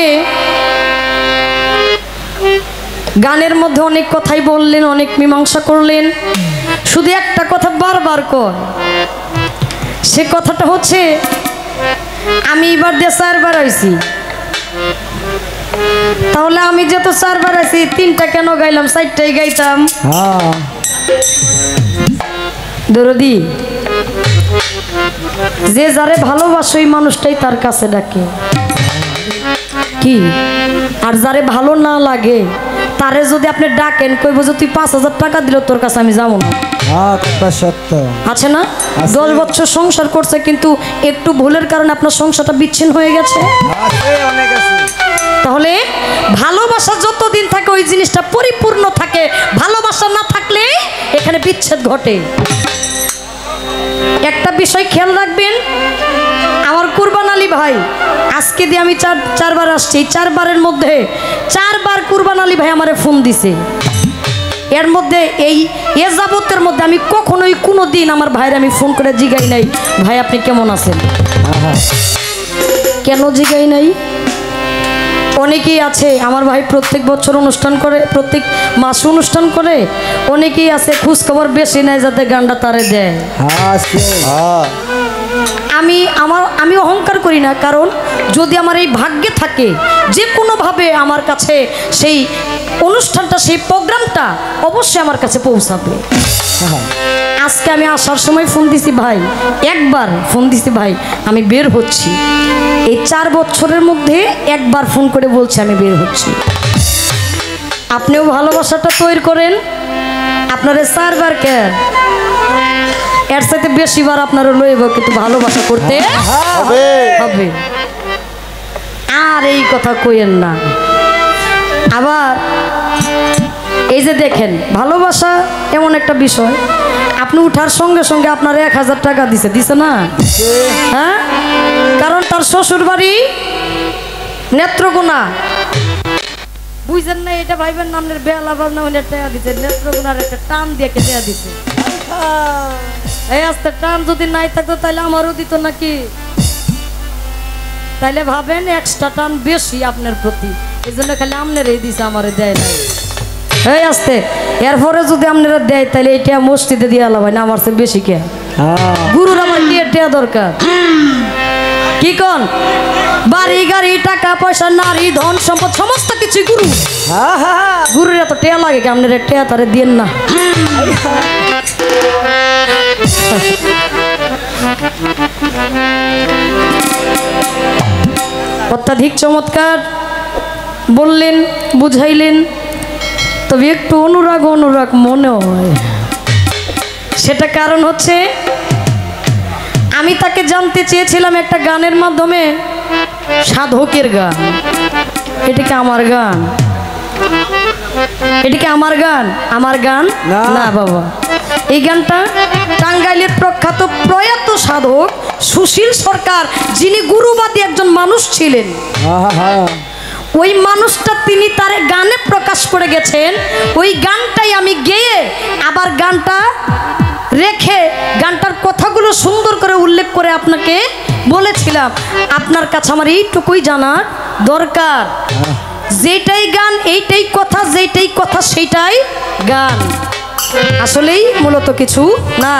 গানের মধ্যে অনেক কথাই বললেন, অনেক মীমাংসা করলেন, শুধু একটা কথা বারবার কর, সে কথাটা হচ্ছে আমি এবার দিয়ে চারবার আইছি, তাহলে আমি যেহেতু চারবার আইছি তিনটা কেন গাইলাম, চারটাই গাইতাম। দরদি যে যারে ভালোবাসে ওই মানুষটাই তার কাছে ডাকে কি, আর যারে ভালো না লাগে তারে যদি আপনি ডাকেন কইব যে তুই পাঁচ হাজার টাকা দিল তোর কাছে আমি যাবো না। সত্য আছে না? দশ বছর সংসার করছে কিন্তু একটু ভুলের কারণে আপনার সংসারটা বিচ্ছিন্ন হয়ে গেছে। তাহলে ভালোবাসা যতদিন থাকে ওই জিনিসটা পরিপূর্ণ থাকে, ভালোবাসা না থাকলে এখানে বিচ্ছেদ ঘটে। একটা বিষয় খেয়াল রাখবেন, আমার কুরবান আলী ভাই আজকে দিয়ে আমি চার চারবার আসছি, চারবারের মধ্যে চারবার কুরবান আলী ভাই আমারে ফোন দিছে। এর মধ্যে এই এ যাবতের মধ্যে আমি কখনোই কোনো দিন আমার ভাইয়ের আমি ফোন করে জিগাই নাই ভাই আপনি কেমন আছেন। কেন জিগাই নাই? অনেকেই আছে আমার ভাই প্রত্যেক বছর অনুষ্ঠান করে, প্রত্যেক মাসে অনুষ্ঠান করে, অনেকেই আছে খোঁজ খবর বেশি নেয় যাতে গানটা তারে দেয়। আমি আমার আমি অহংকার করি না, কারণ যদি আমার এই ভাগ্যে থাকে যে কোনোভাবে আমার কাছে সেই অনুষ্ঠানটা সেই প্রোগ্রামটা অবশ্যই আমার কাছে পৌঁছাবে। আজকে আমি আসার সময় ফোন দিছি ভাই, একবার ফোন দিছি ভাই আমি বের হচ্ছি। এই চার বছরের মধ্যে একবার ফোন করে বলছে আমি বের হচ্ছি। আপনিও ভালোবাসাটা তৈরি করেন, আপনার চারবার কে এর সাথে বেশিবার আপনারও লইব, কিন্তু ভালোবাসা করতে হবে। আর এই কথা কইেন না। আবার এই যে দেখেন ভালোবাসা এমন একটা বিষয়, আপনি উঠার সঙ্গে সঙ্গে আপনার এক হাজার টাকা দিছে দিছে না? হ্যাঁ, কারণ তার শ্বশুর বাড়ি নেত্রকোনা। বুঝছেন না? এটা ভাইবেন না আপনার বেলা বাজনা হলে টাকা দিছে, নেত্রকোনার একটা টান দিয়ে কেটে দিছে। এই আস্তে টান যদি নাই থাকতো তাহলে আমারও দিত নাকি? তাইলে ভাবেন এক্সট্রা টান বেশি আপনার প্রতি, এই জন্য খালি আপনার এই দিছে আমারে দেয় নাই। এই আসতে এরপরে যদি আপনারা দেয় তাহলে এইটা মসজিদে দিয়ে আলাম না, আমার চেয়ে বেশি কে গুরুর আমার দিয়ে টেয়া দরকার। কি কন? বাড়ি গাড়ি টাকা পয়সা নারী ধন সম্পদ সমস্ত কিছু গুরু। গুরুর এত টেয়া লাগে কি আপনারা টেয়া তারে দিয়েন না? অত্যাধিক চমৎকার বললেন, বুঝাইলেন, তবে একটু অনুরাগ অনুরাগ মনে হয়। সেটা কারণ হচ্ছে আমি তাকে জানতে চেয়েছিলাম একটা গানের মাধ্যমে, সাধকের গান। এটা কি আমার গান? এটা কি আমার গান? আমার গান না বাবা। এই গানটা টাঙ্গাইলের প্রখ্যাত প্রয়াত সাধক সুশীল সরকার, যিনি গুরুবাদী একজন মানুষ ছিলেন, ওই মানুষটা তিনি তার গানে প্রকাশ করে গেছেন। ওই গানটাই আমি গেয়ে আবার গানটা রেখে গানটার কথাগুলো সুন্দর করে উল্লেখ করে আপনাকে বলেছিলাম। আপনার কাছে আমার এইটুকুই জানার দরকার, যেটাই গান এইটাই কথা, যেটাই কথা সেইটাই গান, আসলেই মূলত কিছু না।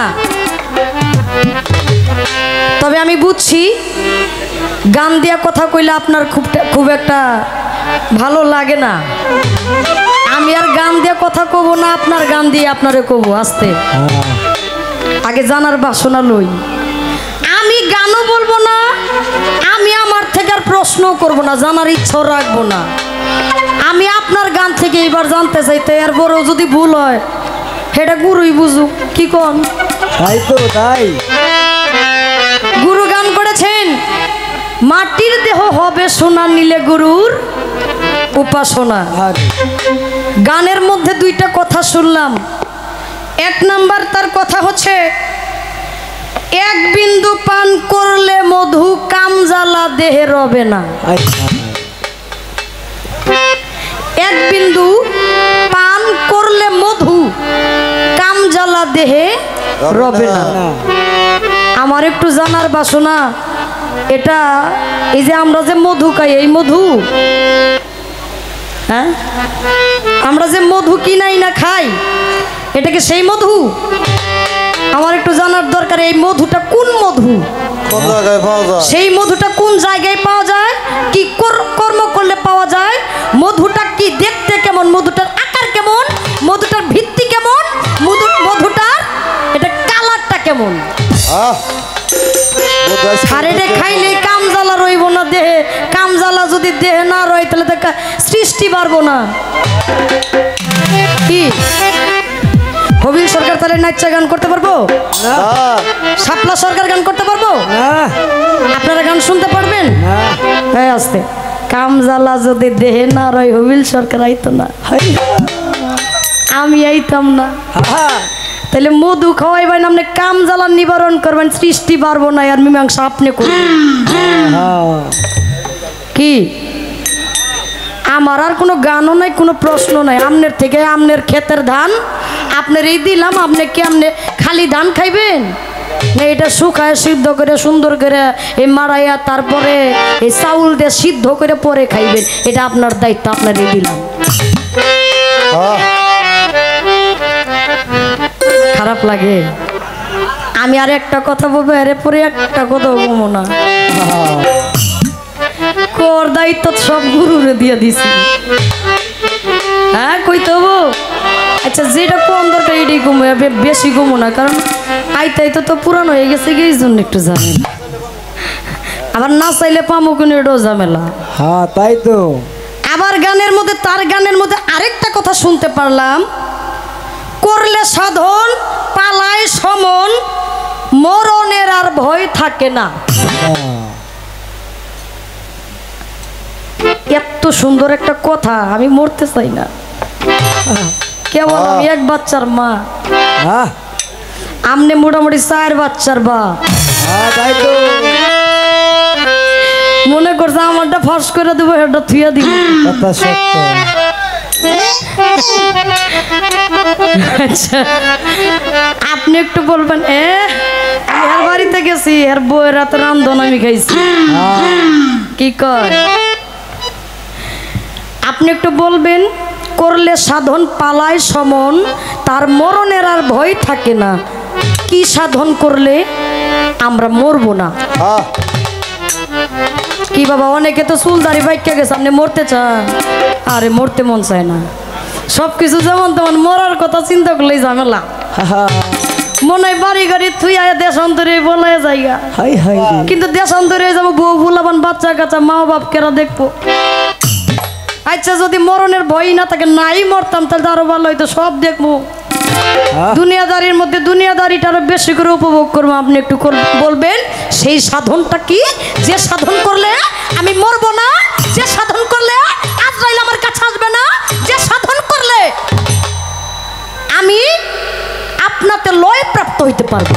তবে আমি বুঝছি গান দিয়া কথা কইলে আপনার খুব খুব একটা ভালো লাগে না। আমি আর গান দিয়ে কথা কব না, আপনার গান দিয়ে আপনারে কব। আসতে আগে জানার বাসনা লই। আমি গানও বলবো না, আমি আমার থেকে আর প্রশ্ন করব না, জানার ইচ্ছাও রাখবো না। আমি আপনার গান থেকে এবার জানতে চাইতে, এর বড়ও যদি ভুল হয় সেটা গুরুই বুঝুক। কি কোন? তাই তো, তাই গুরু গান করেছেন, মাটির দেহ হবে সোনা নিলে গুরুর উপাসনা। গানের মধ্যে দুইটা কথা শুনলাম। এক নাম্বার তার কথা হচ্ছে, এক বিন্দু পান করলে মধু কামজালা দেহে রবে না। এক বিন্দু পান করলে মধু কামজালা দেহে রবে না। আমার একটু জানার বাসনা, এটা এই যে আমরা যে মধু খাই, এই মধু, হ্যাঁ আমরা যে মধু কিনাই না খাই, এটা কি সেই মধু? আমার একটু জানার দরকার, এই মধুটা কোন মধু? সেই মধুটা কোন জায়গায় পাওয়া যায়? কি কর্ম করলে পাওয়া যায়? মধুটা কি দেখতে কেমন? মধুটার আকার কেমন? মধুটার ভিত্তি কেমন? মধু মধুটার এটা কালারটা কেমন? আর এটা খাইলে কামজালা রইব না দেহে। কামজালা যদি দেহে না রয় তাহলে তো সৃষ্টি বাড়বো না। কি হবিল সরকার তাহলে নাচা গান করতে পারবো? শাপলা সরকার গান করতে পারবো? আপনারা গান শুনতে পারবেন? হ্যাঁ, আসতে কামজালা যদি দেহে না রয় হবিল সরকার আইতো না, আমি আইতাম না। তাহলে মধু খাওয়াইবেন, আপনি কাম জ্বালার নিবারণ করবেন, সৃষ্টি বাড়বো না, আর মীমাংসা আপনি করবেন। কি আমার আর কোনো গানও নাই, কোনো প্রশ্ন নাই। আমনের থেকে আমনের ক্ষেতের ধান আপনার এই দিলাম, আপনি কি আপনি খালি ধান খাইবেন না এটা শুকায় সিদ্ধ করে সুন্দর করে এই মারাইয়া তারপরে এই চাউল দিয়ে সিদ্ধ করে পরে খাইবেন? এটা আপনার দায়িত্ব, আপনার এই দিলাম। খারাপ লাগে? আমি আর একটা কথা বলবো, এর পরে একটা কথা বলবো না। কর দায়িত্ব সব গুরুরে দিয়ে দিছি। হ্যাঁ কইতে হবো। আচ্ছা যেটা কম দরকার এটাই কমো, বেশি কমো না, কারণ আইতে আইতে তো পুরানো হয়ে গেছে এই জন্য একটু ঝামেলা। আবার না চাইলে পামো কোনো এটাও ঝামেলা। হ্যাঁ তাই তো। আবার গানের মধ্যে তার গানের মধ্যে আরেকটা কথা শুনতে পারলাম, করলে সাধন পালায় সমন মরণের আর ভয় থাকে না। এত সুন্দর একটা কথা, আমি মরতে চাই না। কেবল আমি এক বাচ্চার মা, হ্যাঁ আমনে মোটামুটি চার বাচ্চার বা। হ্যাঁ তাই তো। মনে করছে আমারটা ফাঁস করে দেবো, এটা থুয়ে দিব। কথা সত্য। আচ্ছা আপনি একটু বলবেন, এ এর বাড়িতে গেছি, এর বউয়ের রাতে রান্ধন আমি খাইছি, কি কর? আপনি একটু বলবেন, করলে সাধন পালায় সমন তার মরণের আর ভয় থাকে না। কি সাধন করলে আমরা মরবো না? কি বাবা, অনেকে তো চুলদারি বাইকে গেছে, আপনি মরতে চান? আরে মরতে মন চায় না, সব কিছু যেমন তেমন, মরার কথা চিন্তা করলেই ঝামেলা। মনে হয় বাড়ি গাড়ি থুই আয় দেশান্তরে বলে জায়গা, হাই হাই রে। কিন্তু দেশান্তরে যাবো, বউ ভুলাবান বাচ্চা কাচ্চা মা বাপ কেরা দেখবো। আচ্ছা যদি মরণের ভয় না থাকে, নাই মরতাম, তাহলে আরো ভালো হইতো, সব দেখবো। দুনিয়াদারির মধ্যে দুনিয়াদারিটা আরো বেশি করে উপভোগ করবো। আপনি একটু বলবেন সেই সাধনটা কি, যে সাধন করলে আমি মরবো না, যে সাধন করলে আজরাইল আমার কাছে আসবে না, যে সাধন করলে আমি আপনাতে লয় প্রাপ্ত হইতে পারবো।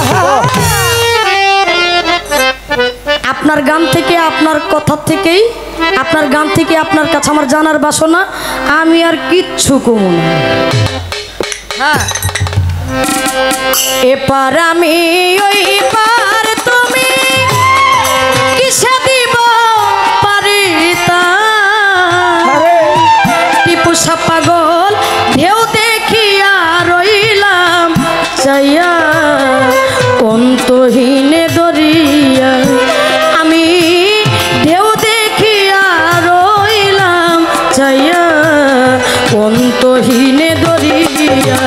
আপনার গান থেকে, আপনার কথা থেকেই, আপনার গান থেকে আপনার কাছে আমার জানার বাসনা, আমি আর কিচ্ছু কমু না। হ্যাঁ এপার আমি ওই পার, তুমি কিসে দিব পারিতা? টিপুসা পাগল ঢেউ দেখিয়া রইলাম চাইয়া, অন্তহীনে দরিয়া আমি ঢেউ দেখিয়া রইলাম চাইয়া, অন্তহীনে দরিয়া।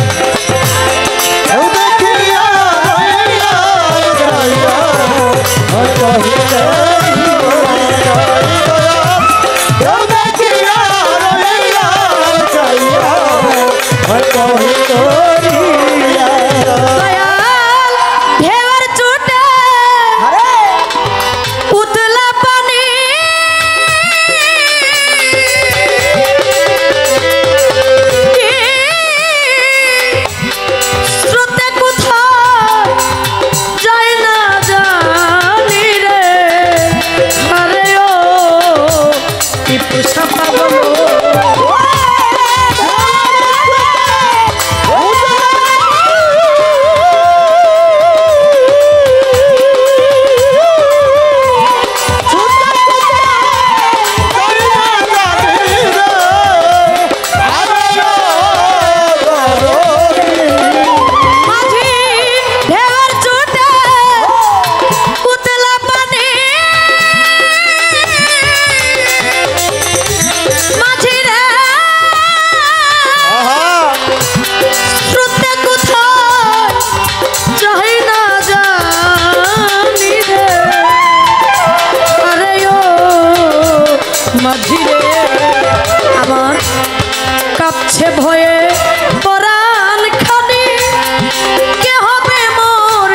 কাঁপছে ভয়ে পরাণ খানি, কে হবে মোর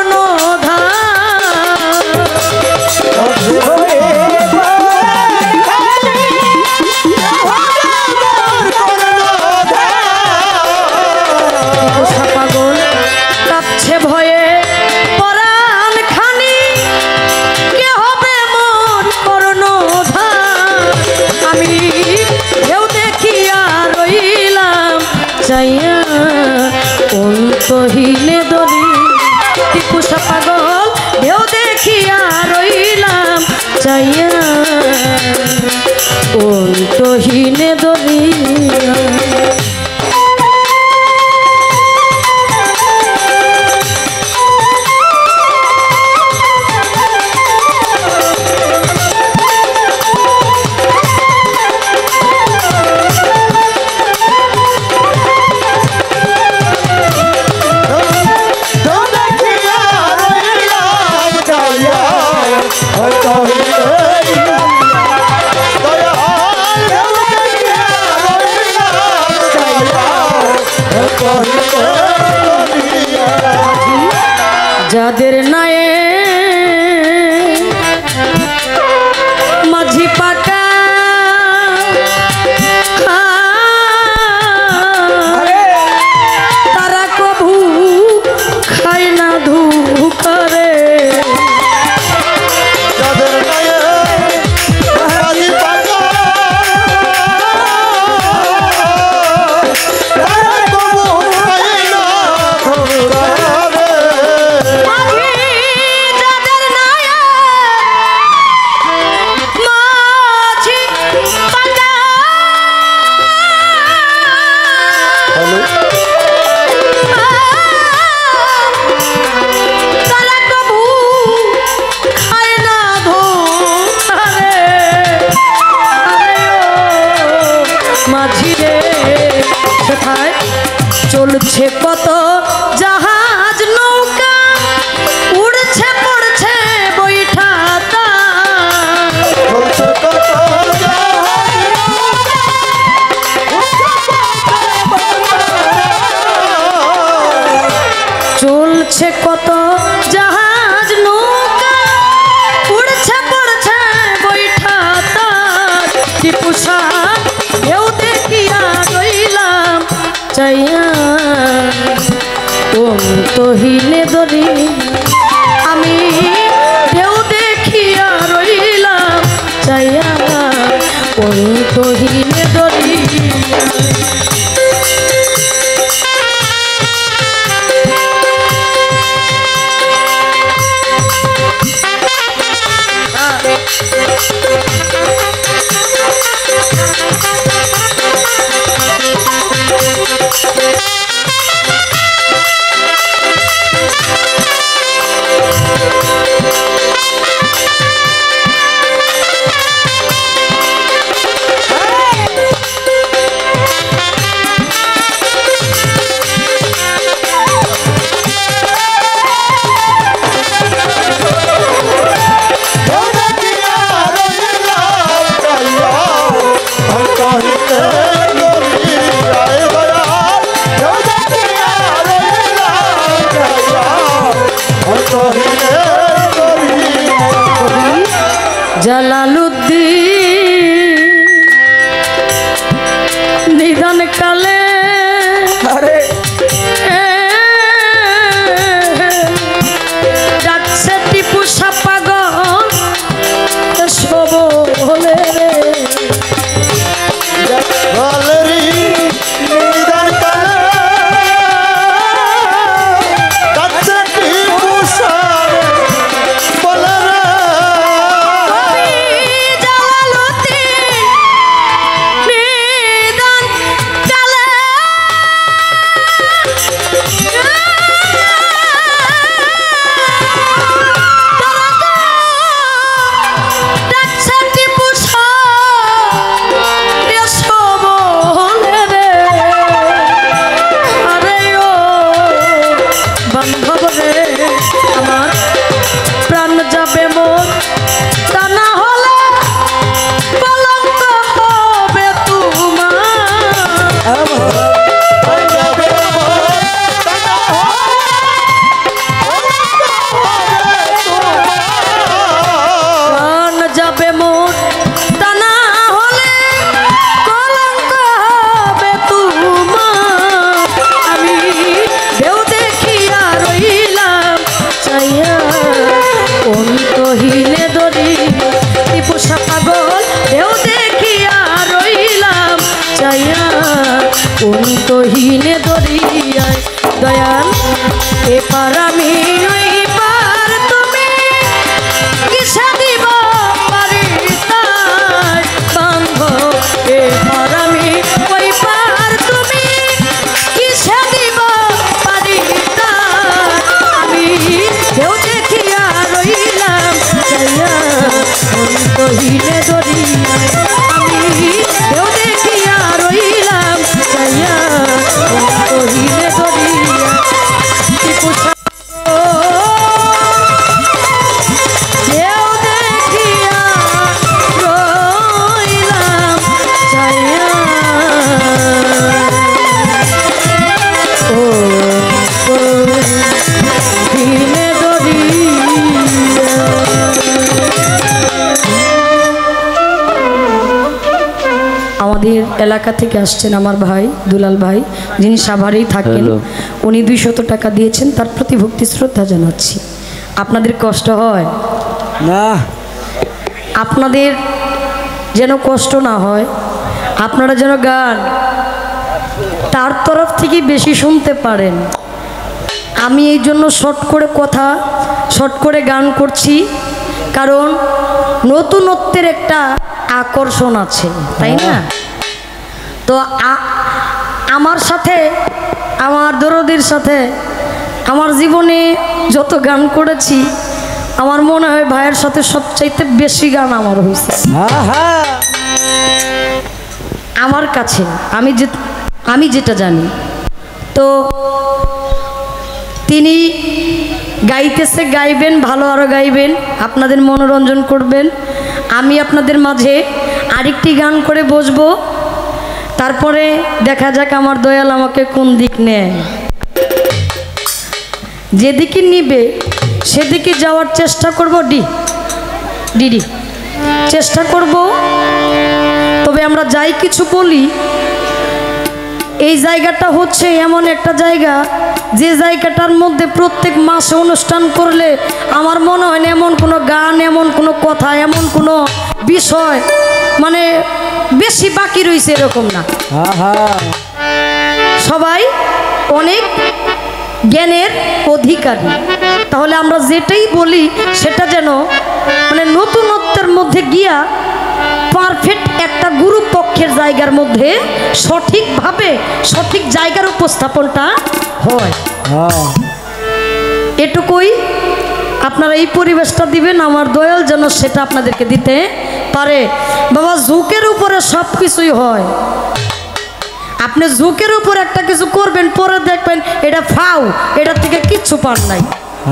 কর্ণধার? পাগল কাঁপছে ভয়ে পরাণ খানি, কে হবে মোর কর্ণধার? আমি ঢেউ দেখিয়া রইলাম চাইয়া, অন্তহীনে দরি। টিপুসা পাগল ঢেউ দেখিয়া রইলাম চাইয়া, অন্তহীনে দরিয়া। যাদের নায়ে মাঝি পাকা তারা কভু খায় না ধুকরে চলছে কত জাহাজ নৌকা উড়ছে পড়ছে বৈঠাতা চলছে কত জাহাজ নৌকা উড়ছে পড়ছে বৈঠাতা টিপু সাহ ঢেউ দেখিয়া রইলাম চাইয়া তহিনে দরি আমি ঢেউ দেখিয়া রইলাম চাইয়া তহিনে দরি জালালুদ্দিন নিধন কালে আরে যাচ্ছে টিপু সাহ পাগল সব হলে তহিনে দরিয়ায় দয়াল এপার আমি ওই পার তুমি কিসে দিব পারি তাই বান্ধ এপার আমি ওই পার তুমি কিসে দিব পারি তাই আমি কেউ দেখিয়া রইলাম চাইয়া তহিনে দরিয়ায় আমি কেউ দেখিয়া রইলাম চাইয়া তহিনে দরিয়া টিপু সাহ এলাকা থেকে আসছেন আমার ভাই দুলাল ভাই, যিনি সাভারেই থাকেন। উনি দুইশত টাকা দিয়েছেন, তার প্রতি ভক্তি শ্রদ্ধা জানাচ্ছি। আপনাদের কষ্ট হয় না, আপনাদের যেন কষ্ট না হয়, আপনারা যেন গান তার তরফ থেকে বেশি শুনতে পারেন। আমি এই জন্য শর্ট করে কথা শর্ট করে গান করছি, কারণ নতুনত্বের একটা আকর্ষণ আছে, তাই না? তো আমার সাথে, আমার দরদির সাথে আমার জীবনে যত গান করেছি, আমার মনে হয় ভাইয়ের সাথে সবচাইতে বেশি গান আমার হয়েছে আমার কাছে, আমি যে আমি যেটা জানি। তো তিনি গাইতেছে, গাইবেন, ভালো আরও গাইবেন, আপনাদের মনোরঞ্জন করবেন। আমি আপনাদের মাঝে আরেকটি গান করে বসবো, তারপরে দেখা যাক আমার দয়াল আমাকে কোন দিক নেয়। যেদিকে নিবে সেদিকে যাওয়ার চেষ্টা করব, ডি ডিডি চেষ্টা করব। তবে আমরা যাই কিছু বলি, এই জায়গাটা হচ্ছে এমন একটা জায়গা, যে জায়গাটার মধ্যে প্রত্যেক মাসে অনুষ্ঠান করলে আমার মনে হয় না এমন কোনো গান, এমন কোনো কথা, এমন কোনো বিষয় মানে বেশি বাকি রয়েছে এরকম না। সবাই অনেক জ্ঞানের অধিকারী, তাহলে আমরা যেটাই বলি সেটা যেন মানে নতুনত্বের মধ্যে গিয়া পারফেক্ট একটা গুরুপক্ষের জায়গার মধ্যে সঠিকভাবে সঠিক জায়গার উপস্থাপনটা হয়। এটুকুই আপনারা এই পরিবেশটা দিবেন, আমার দয়াল যেন সেটা আপনাদেরকে দিতে পারে। বাবা, ঝুঁকের উপরে সব কিছুই হয়। আপনি ঝুঁকের উপর একটা কিছু করবেন, পরে দেখবেন এটা ফাউ, এটার থেকে কিচ্ছু পান নাই।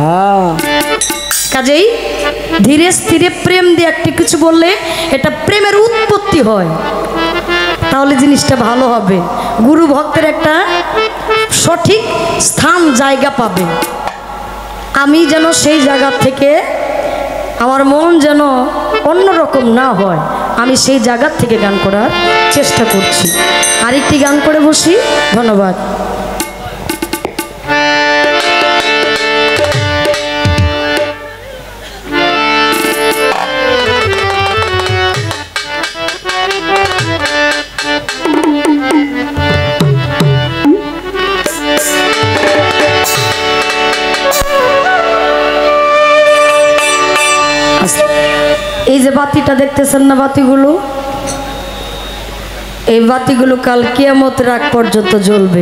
কাজেই ধীরে স্থিরে প্রেম দিয়ে একটি কিছু বললে এটা প্রেমের উৎপত্তি হয়, তাহলে জিনিসটা ভালো হবে, গুরু ভক্তের একটা সঠিক স্থান জায়গা পাবে। আমি যেন সেই জায়গা থেকে আমার মন যেন অন্যরকম না হয়, আমি সেই জায়গার থেকে গান করার চেষ্টা করছি। আরেকটি গান করে বসি, ধন্যবাদ। এই যে বাতিটা দেখতেছেন না, বাতিগুলো, এই বাতিগুলো কাল কিয়ামতের আগ পর্যন্ত জ্বলবে।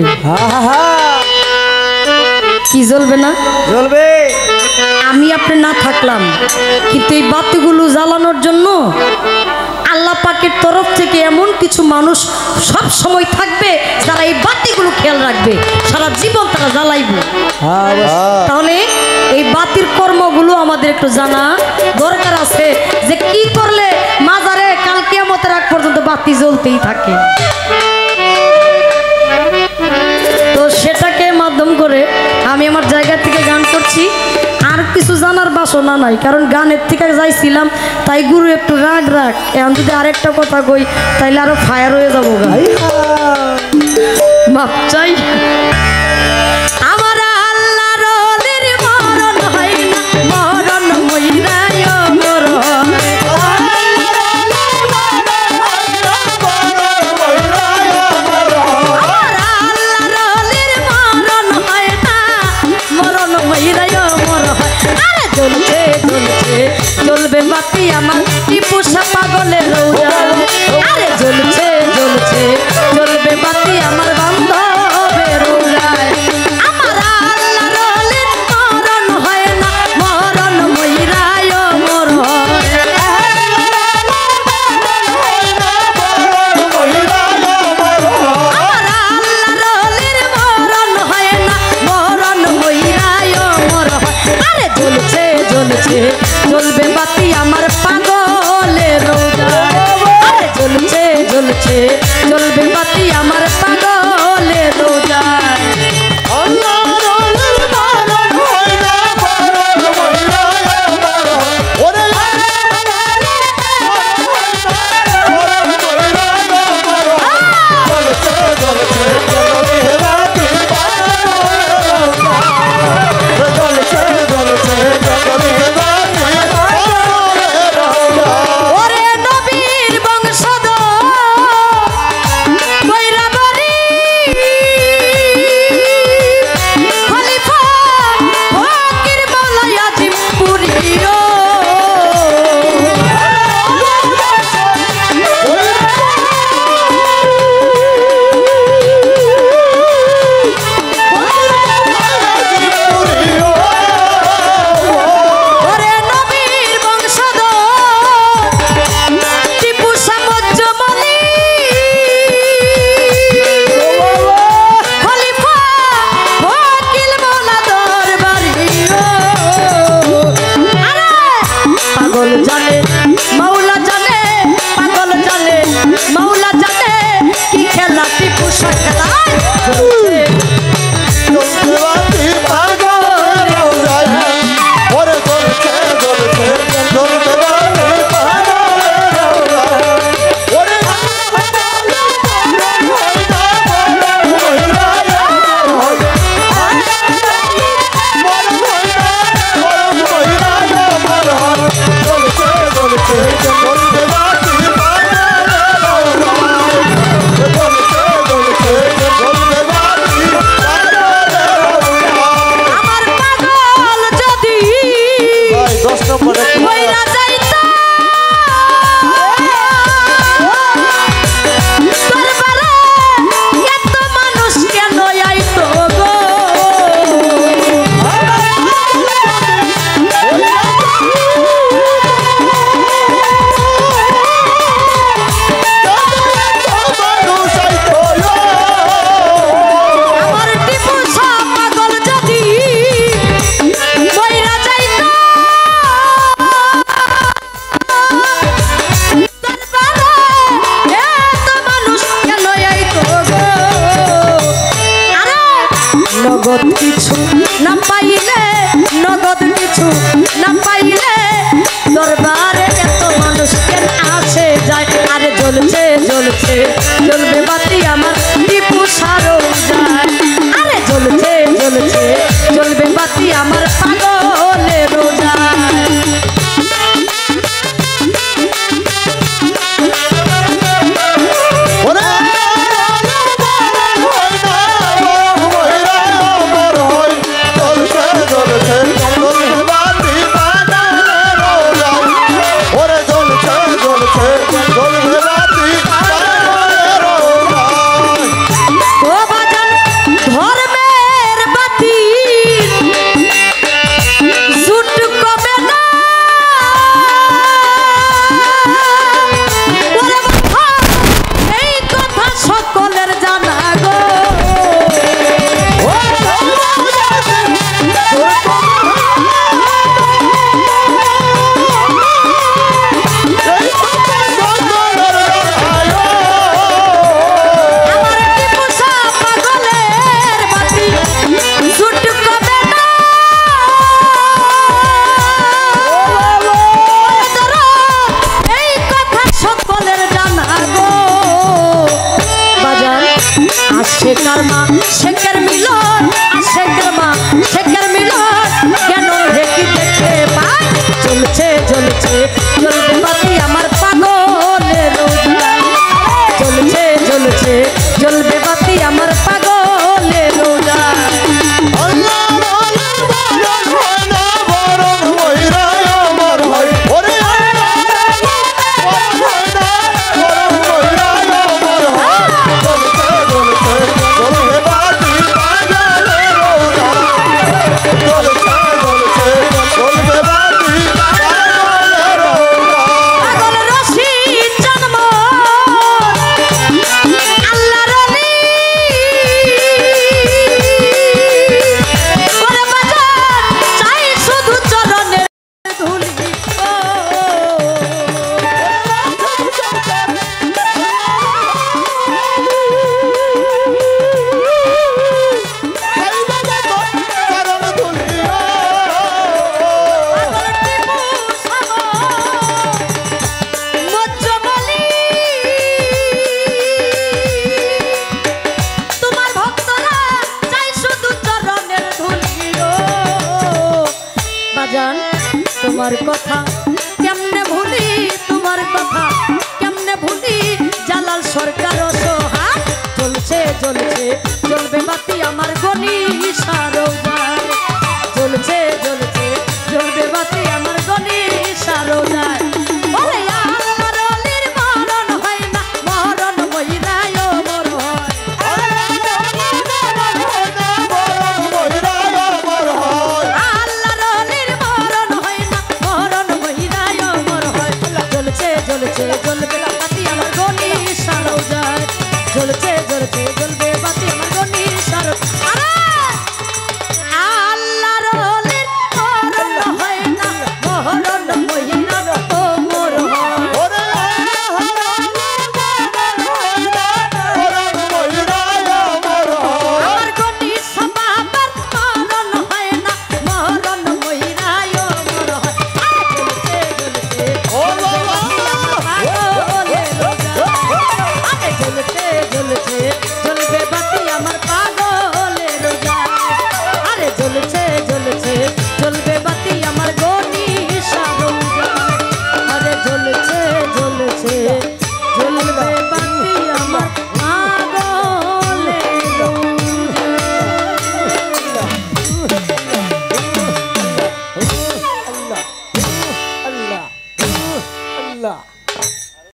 কি জ্বলবে না? জ্বলবে। আমি আপনি না থাকলাম, কিন্তু এই বাতিগুলো জ্বালানোর জন্য আল্লাহ পাকের তরফ থেকে এমন কিছু মানুষ সব সময় থাকবে যারা এই বাতিগুলো খেয়াল রাখবে, সারা জীবন তারা জ্বালাইবে। তাহলে এই বাতির কর্মগুলো আমাদের একটু জানা দরকার আছে, যে কি করলে মাজারে কাল কিয়ামতের আগ পর্যন্ত বাতি জ্বলতেই থাকে। তো সেটাকে মাধ্যম করে আমি আমার জায়গা থেকে গান করছি। আর কিছু জানার বাসনা নাই, কারণ গানের থেকে যাইছিলাম, তাই গুরু একটু রাগ রাগ। এখন যদি আরেকটা কথা কই তাইলে আরো ফায়ার হয়ে যাবো, গাই মাপ চাই। আমার আল্লাহর ওলির মরণ হয় না, মরণ হইরা মরণ। আমার আল্লাহর ওলির মরণ হয় না, মরণ হইরা মরণ। আরে জ্বলছে জ্বলছে জ্বলবে বাতি আমার টিপু পাগলের রোজা। আরে জ্বলছে জ্বলছে জ্বলবে বাতি আমার বান্ধবের রোজায়। আমার আল্লাহর ওলির মরণ হয় না, মরণ মইরায় মরণ। আমার আল্লাহর ওলির মরণ হয় না, মরণ মইরায় মরণ। আরে জ্বলছে জ্বলছে জ্বলবে বাতি আমার পাগল নগদ কিছু না পাইলে নগদ কিছু না পাইলে দরবারে এত মানুষ কেন আসে যায় আরে জ্বলছে জ্বলছে জ্বলবে বাতি আমার টিপু সারো যায় আরে জ্বলছে জ্বলছে জ্বলবে বাতি আমার পাগলের যায় শেখার মা শেখের মিলন শেখের মা শেখের মিলন কেন দেখি দেখতে পাই চলছে চলছে চলবে বাতি আমার পাগলের চলছে চলছে চলবে বাতি আমার পাগলের তোমার কথা কেমনে ভুলি তোমার কথা কেমনে ভুলি জালাল সরকার সোহা চলছে চলছে চলবে বাতি আমার গণিশ